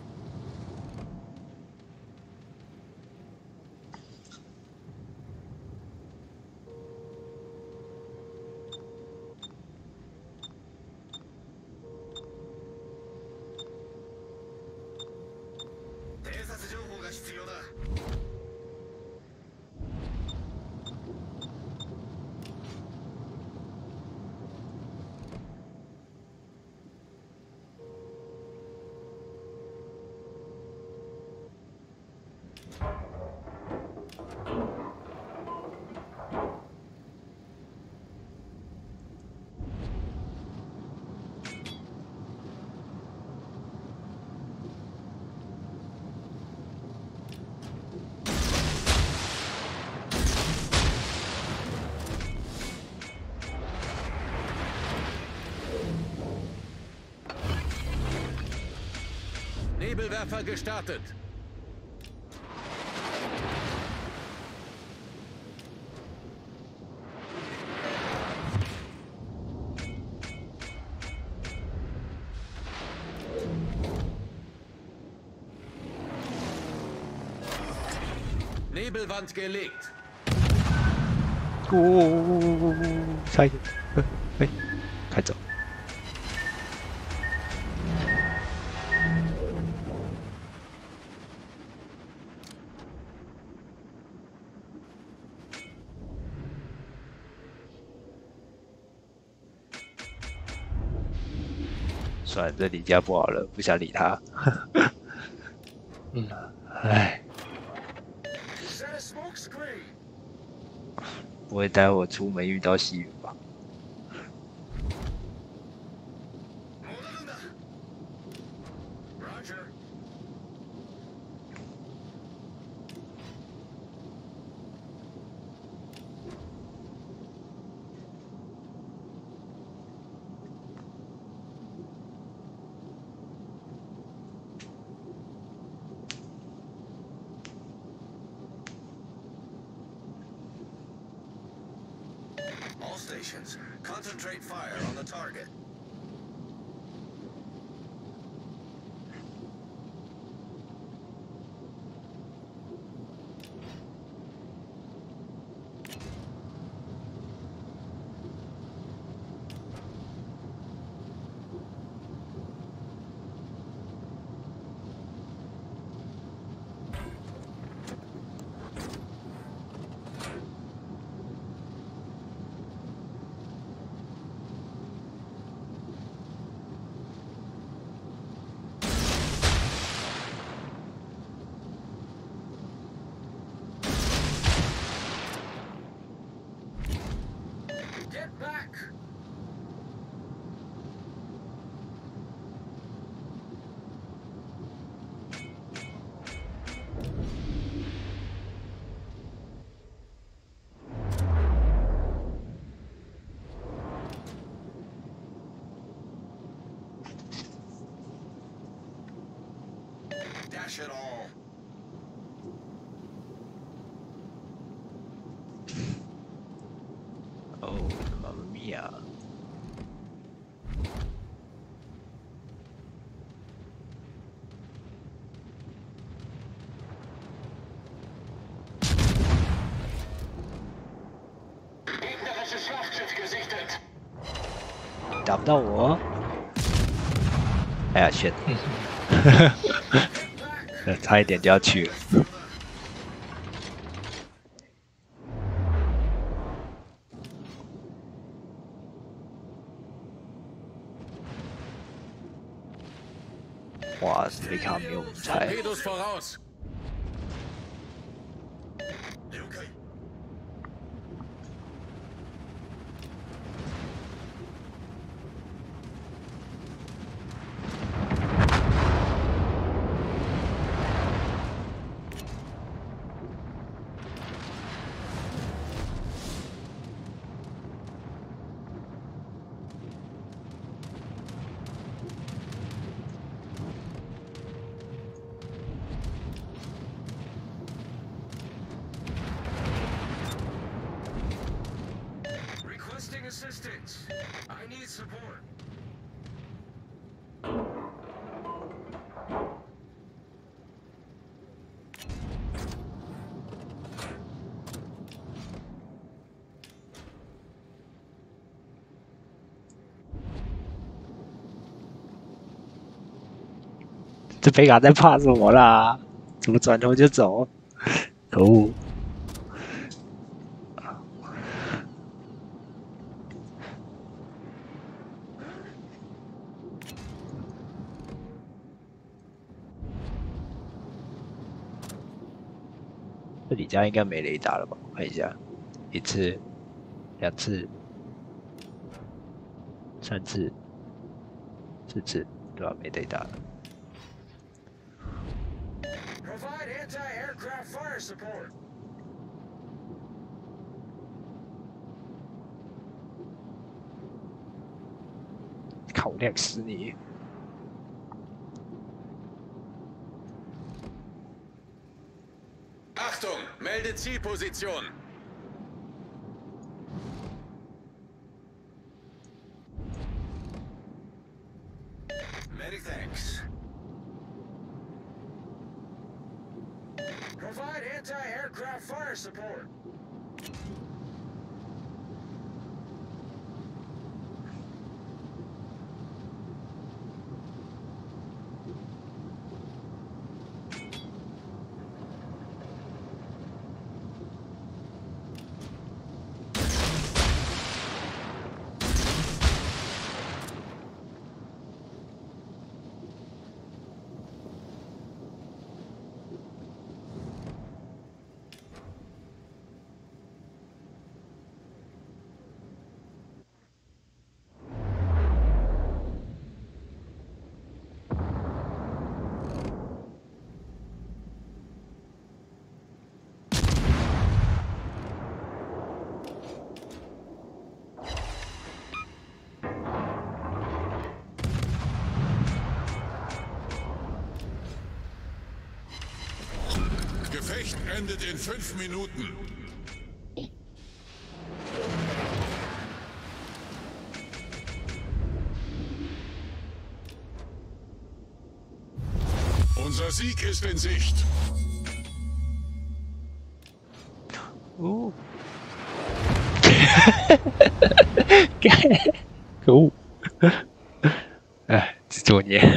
偵察情報が必要だ。Nebelwerfer gestartet. Nebelwand gelegt. 哦，差一点，哎，开走。算了，这离家不好了，不想理他。 嗯， 唉， Set a smoke screen. 不会待会出门遇到细雨吧？ 戻るんだ。Roger. ，All stations, concentrate fire on the target. Get back! ，Dash it all. 哦，妈妈咪呀！ Gegnerisches Schlachtschiff gesichtet. 打不到我。哎呀，shit！差一点就要去了。哇，这卡没有舞台。 Torpedos voraus. 了解。 I need support. 这贝卡在怕什么啦？怎么转头就走？可恶！这里家应该没雷达了吧？我看一下，一次、两次、三次、四次，对吧？没雷达了。 Provide anti-aircraft fire support. 靠，亮死你！ Achtung, melde Zielposition. Many thanks. Provide anti-aircraft fire support. Gefecht endet in fünf Minuten. Unser Sieg ist in Sicht. Uh. Geil. Cool. 哎，这作孽。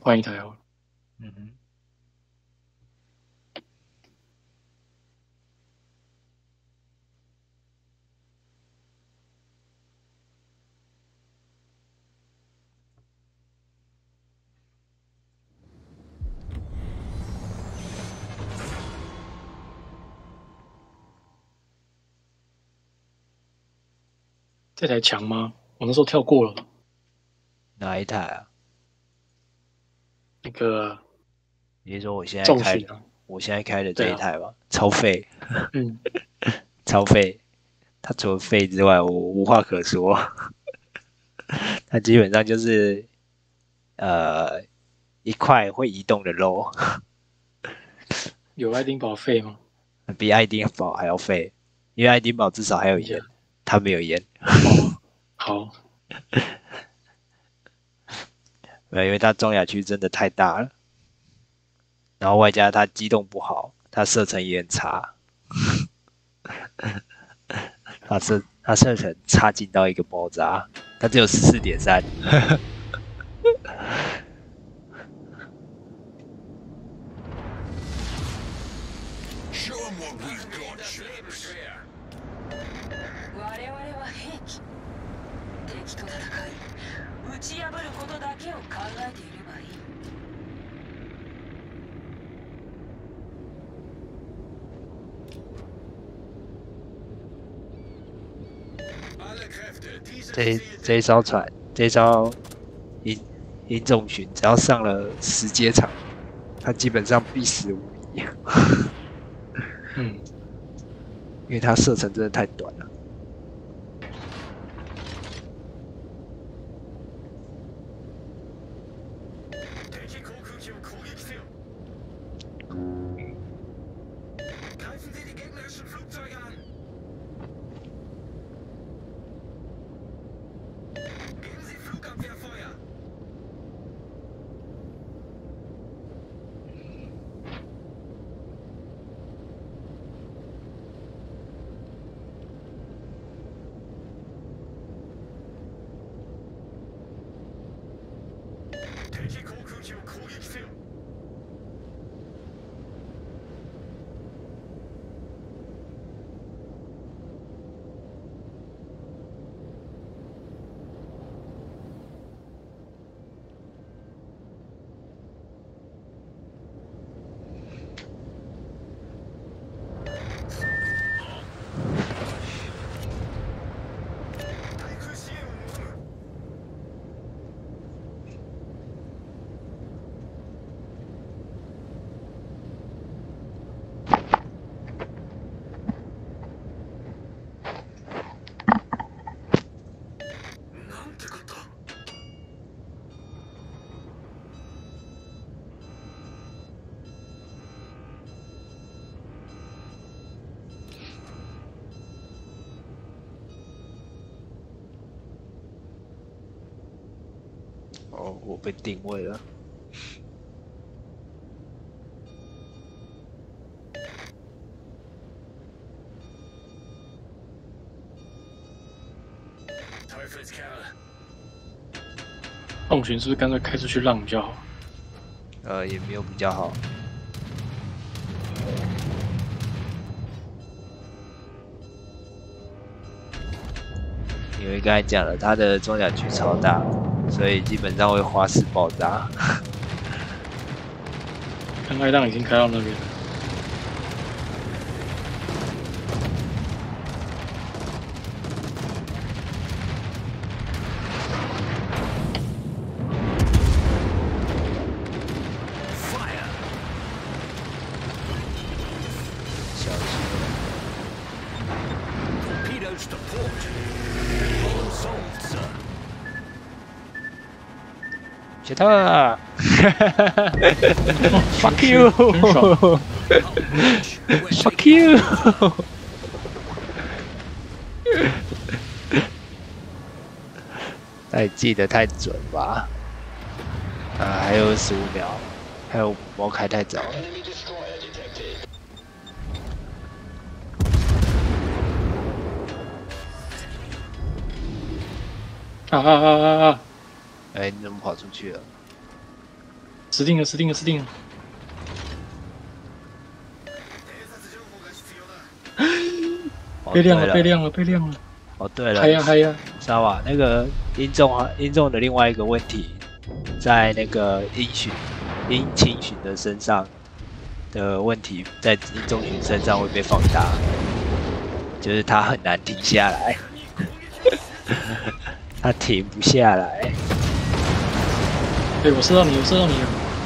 换一台好了。 嗯哼。 这台强吗？我那时候跳过了。 哪一台啊？ 那个你是说我现在开的？ 重巡啊？ 我现在开的这对啊， 一台吧，超废， 嗯， 超废。它除了废之外，我无话可说。它基本上就是呃一块会移动的肉， 有爱丁堡废吗？ 比爱丁堡还要废，因为爱丁堡至少还有等一下， 烟，它没有烟。 哦，好， 没有，因为它中亚区真的太大了，然后外加它机动不好，它射程也很差，它射它射程差劲到一个爆炸，它只有十四点三。 Show 'em what we've got, ships. 我々は兵器。敵と戦い、打ち破ることだけを考えていればいい。 这这一艘船，这一艘银银种巡，只要上了十阶场，它基本上必死无疑。 嗯， 因为它射程真的太短了。哦，我被定位了。 重巡是不是干脆开出去浪比较好？ 呃，也没有比较好。因为刚才讲了，它的装甲区超大，所以基本上会花式爆炸。 看爱浪已经开到那边了。 小心！雪特，fuck you，fuck you，那你记得太准吧？啊，还有十五秒，还有我开太早了。 啊啊啊啊啊！ 哎，你怎么跑出去了？ 死定了，死定了，死定了！被亮了，被亮了，被亮了！ 哦，对了， 嗨呀嗨呀！ 知道吧？那个音重啊，音重的另外一个问题，在那个音巡、音轻巡的身上的问题，在音中巡身上会被放大，就是它很难停下来，它停不下来。 对，我射到你，我射到你了。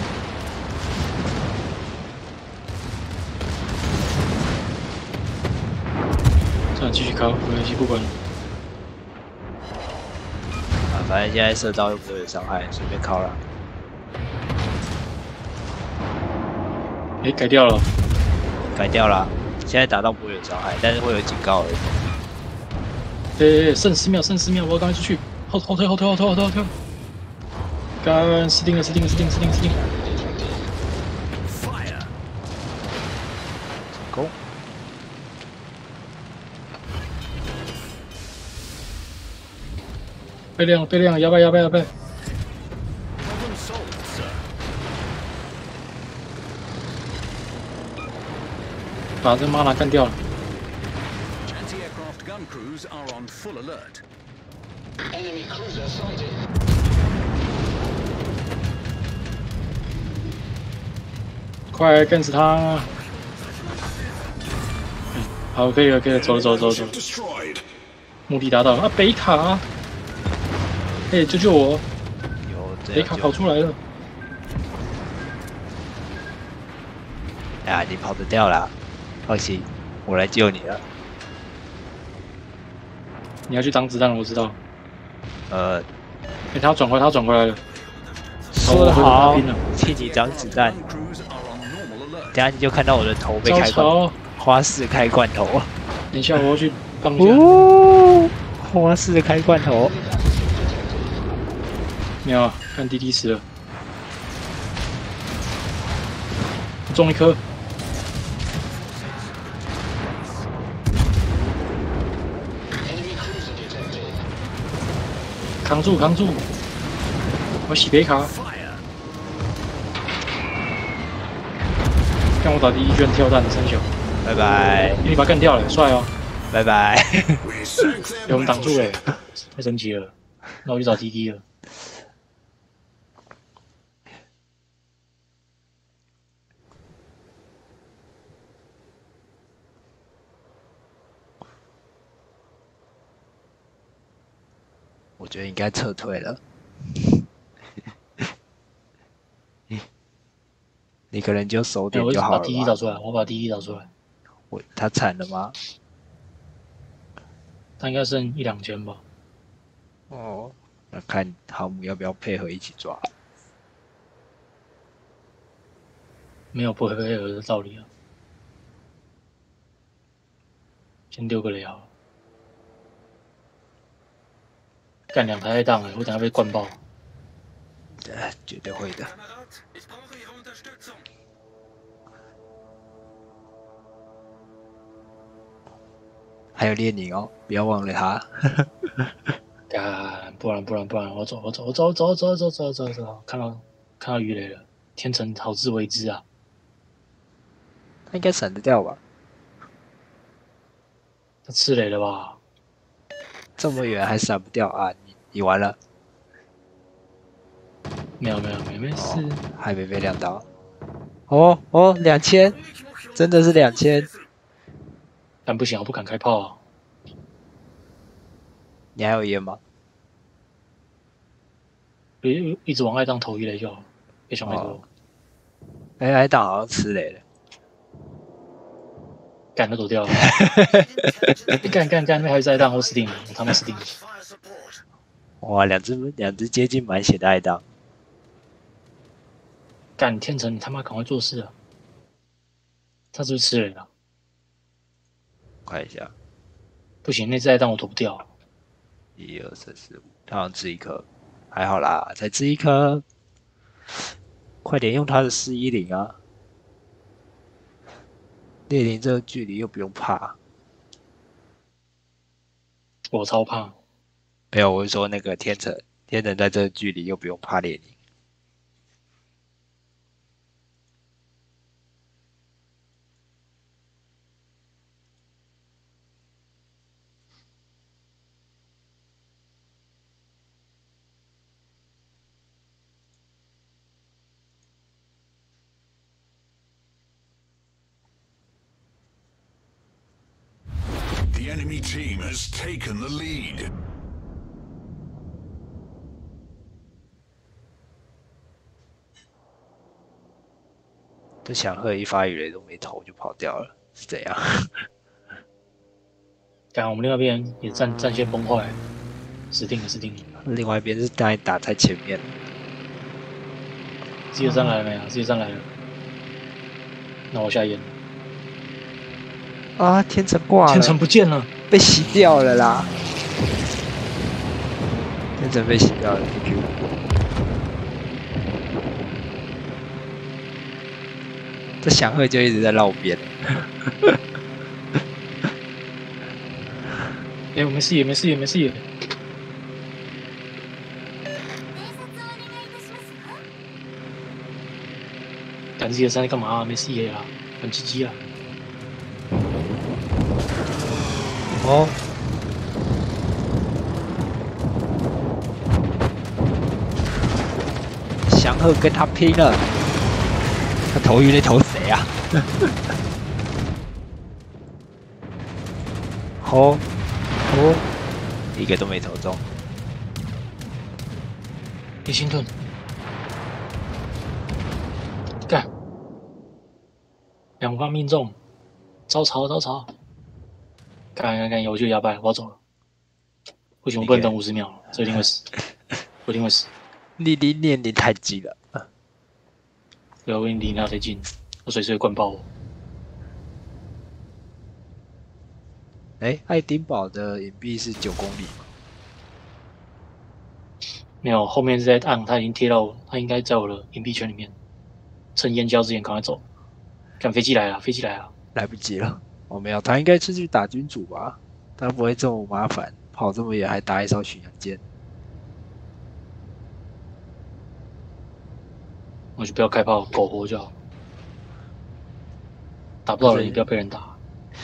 算了，继续靠，没关系，不管了。 啊，反正现在射到又不会有伤害，随便靠了。 哎，改掉了， 改掉了，现在打到不会有伤害，但是会有警告而已。 哎，剩十秒，剩十秒，我要赶快出去，后后退，后退，后退，后退，后退。干，死定了，死定了，死定了，死定了，死定了！ 成功。 被亮了，被亮了，摇摆，摇摆，摇摆！把这玛娜干掉了。 Anti-aircraft gun crews are on full alert. Enemy cruiser sighted. 快干死他！嗯，好，可以了，可以了，走了，走了，走了，走了。 Destroyed. 目的达到啊！北卡，哎、欸，救救我！ 有这北卡跑出来了。 哎呀，你跑得掉啦，放心，我来救你了。 你要去挡子弹了，我知道。 呃， 哎、欸，他要转回来，他要转回来了。 说得好， 了替你挡子弹。等下你就看到我的头被开罐，花式开罐头。 等一下，我要去帮一下。 哦，花式开罐头。 没有啊，看滴滴死了。中一颗。扛住，扛住！我洗北卡。看我打第一圈跳弹的三小， 拜拜！ 你把他干掉了，帅哦！ 拜拜！ 被我们挡住了，太神奇了。那我去找滴滴了。 我觉得应该撤退了。你可能就手点就好了吧。 我把滴滴找出来，我把滴滴找出来。 我他惨了吗？ 他应该剩一两千吧。 哦，那看航母要不要配合一起抓？ 没有不配合的道理啊。先丢个雷好了。干两台爱档哎，我等下被灌爆。 呃，绝对会的。还有列宁哦，不要忘了他。 干，不然不然不然，我走我走我走走走走走走走，看到看到鱼雷了，天成好自为之啊！ 他应该闪得掉吧？ 他吃雷了吧？ 这么远还闪不掉啊！你你完了。 没有没有没有没事、 哦，还没被亮到。哦哦，两千，真的是两千。 但不行，我不敢开炮啊！ 你还有烟吗？ 一一直往爱档投一雷就好，别想太多。 哎、哦，爱档好像吃雷了。 干都走掉了。干干干，那还是爱档，我死定了，我他妈死定了。 哇，两只两只接近满血的爱档。 干天成，你他妈赶快做事啊！他是不是吃人了？ 看一下， 不行，那只爱档我躲不掉。 一二三四五，他好像吃一颗，还好啦，才吃一颗。快点用他的四一零啊！列宁这个距离又不用怕。 我超怕。 没有，我是说那个天成，天成在这个距离又不用怕列宁。 enemy team has taken the lead. 这响鹤一发鱼雷都没投就跑掉了，是怎样？ 干，我们另外一边也战战线崩坏，死定了，死定了。 另外一边是当然打在前面。 自由站来了没有？自由站来了。那我下烟了。 啊！天成挂了， 天成不见了， 被洗掉了啦！天成被洗掉了 ，Thank you。这响鹤就一直在绕边。 哎、欸，我没视野，没视野，没视野。赶自己的山在干嘛、啊？没视野啊，很鸡鸡啊。 哦。祥鹤跟他拼了，他投鱼雷投谁啊？哦哦，一个都没投中。 别心盾，干，两发命中，招潮招潮，干干干，我就哑巴，我要走了。不行，我不能等五十秒了，这一定会死，我一定会死。 你离年龄太近了。 对，我离你那太近，我随时会灌爆我。 哎，爱丁堡的隐蔽是九公里吗？ 没有，后面是在暗，他已经贴到我，他应该在我的隐蔽圈里面。趁燕交之前赶快走，赶飞机来了，飞机来了， 来不及了。我、哦、没有，他应该是去打君主吧？他不会这么麻烦，跑这么远还打一艘巡洋舰。 我就不要开炮，苟活就好。打不到人，你不要被人打。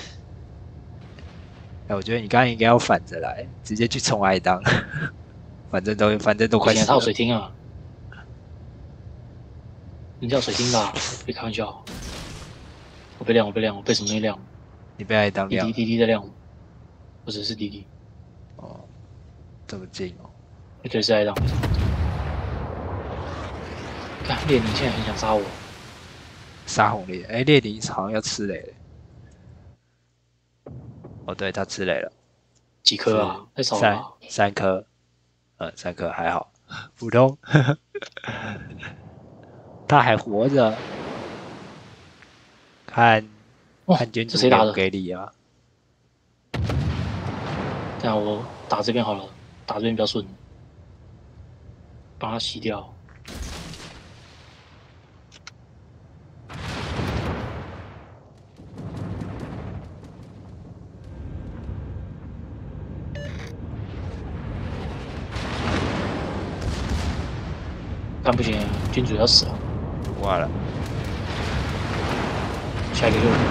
哎，我觉得你刚刚应该要反着来，直接去冲爱当，反正都反正都快死了。 他有水厅啊，人家有水厅吧？别开玩笑。我被亮，我被亮，我被什么东西亮？ 你被爱当亮？ 滴滴滴滴在亮，不只是滴滴。 哦，这么近哦。 对，是爱当。看列宁现在很想杀我。 杀红烈，哎、欸，列宁好像要吃雷了。哦，对，他吃雷了。 几颗啊？太少了吧？ 三三颗，呃，三颗还好，普通。他还活着，看看君主给不给力啊？ 这样我打这边好了，打这边比较顺，把它洗掉。但不行，君主要死了， 挂了。 下一个就。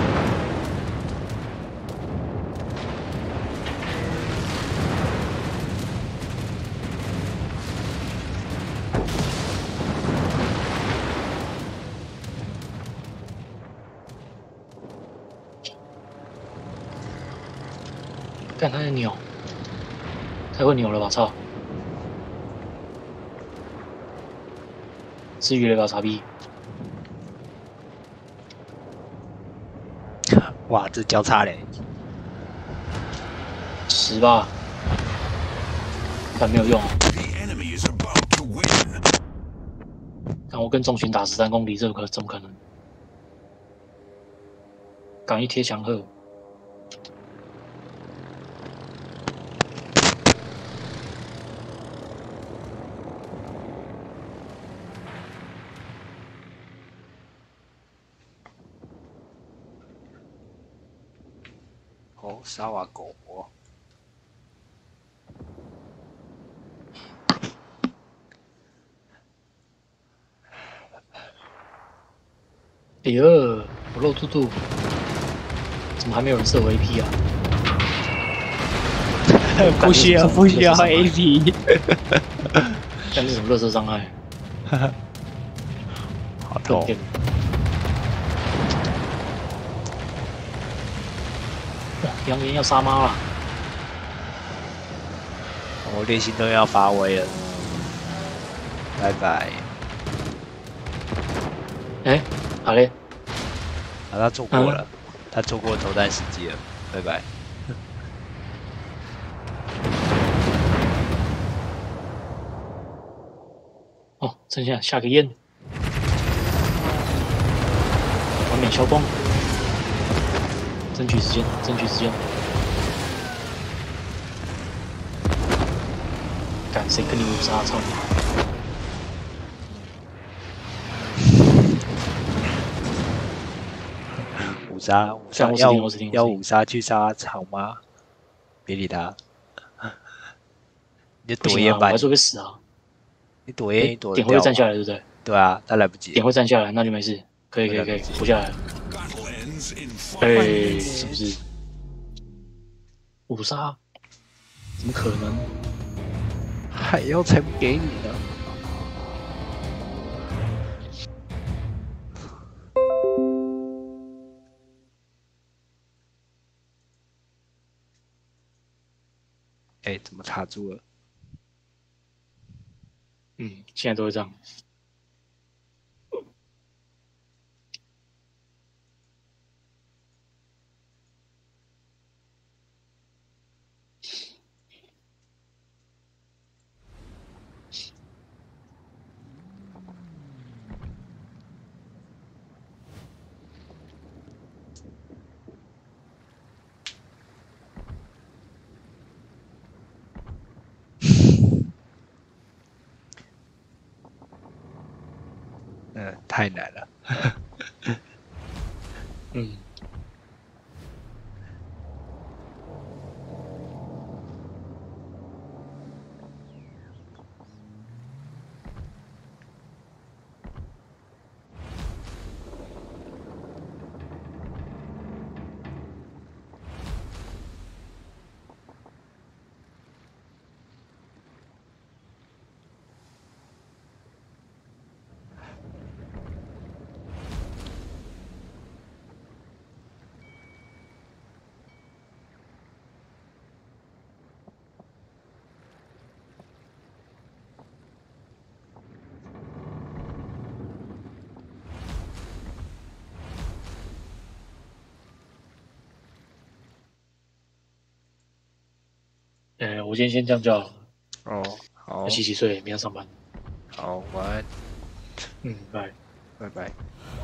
看他在扭，太会扭了吧！操！吃鱼雷吧，傻逼！ 哇，这交叉嘞！ 十吧，但没有用。但我跟重巡打十三公里，这可怎么可能？敢一贴墙鹤。 哦，沙瓦狗活。 哎呦，我肉嘟嘟，怎么还没有人射我 A P 啊？ 不需要，不需要 A P。 但是什么热射伤害？ 好痛！ 哇，扬言要杀妈了！ 我猎心都要发威了，拜拜。 哎，好嘞， 啊，他错过了，嗯、他错过投弹时机了，拜拜。 哦，剩下下个烟，完美消光，争取时间，争取时间。干谁跟你五杀？操你！ 五杀，五杀要要五杀去杀场吗？别理他，你就躲烟吧。 我还是会死啊！ 你躲烟，你躲得点会站下来，对不对？ 对啊，他来不及。 点会站下来，那就没事。可以可以可以，活下来了。哎，是不是？五杀？怎么可能？ 还要才不给你呢！哎，怎么卡住了？ 嗯，现在都会这样。 嗯，太难了。 嗯。呃，我今天先这样就好。 哦，好。 洗洗睡，明天上班。 好，晚安。 嗯，拜拜拜。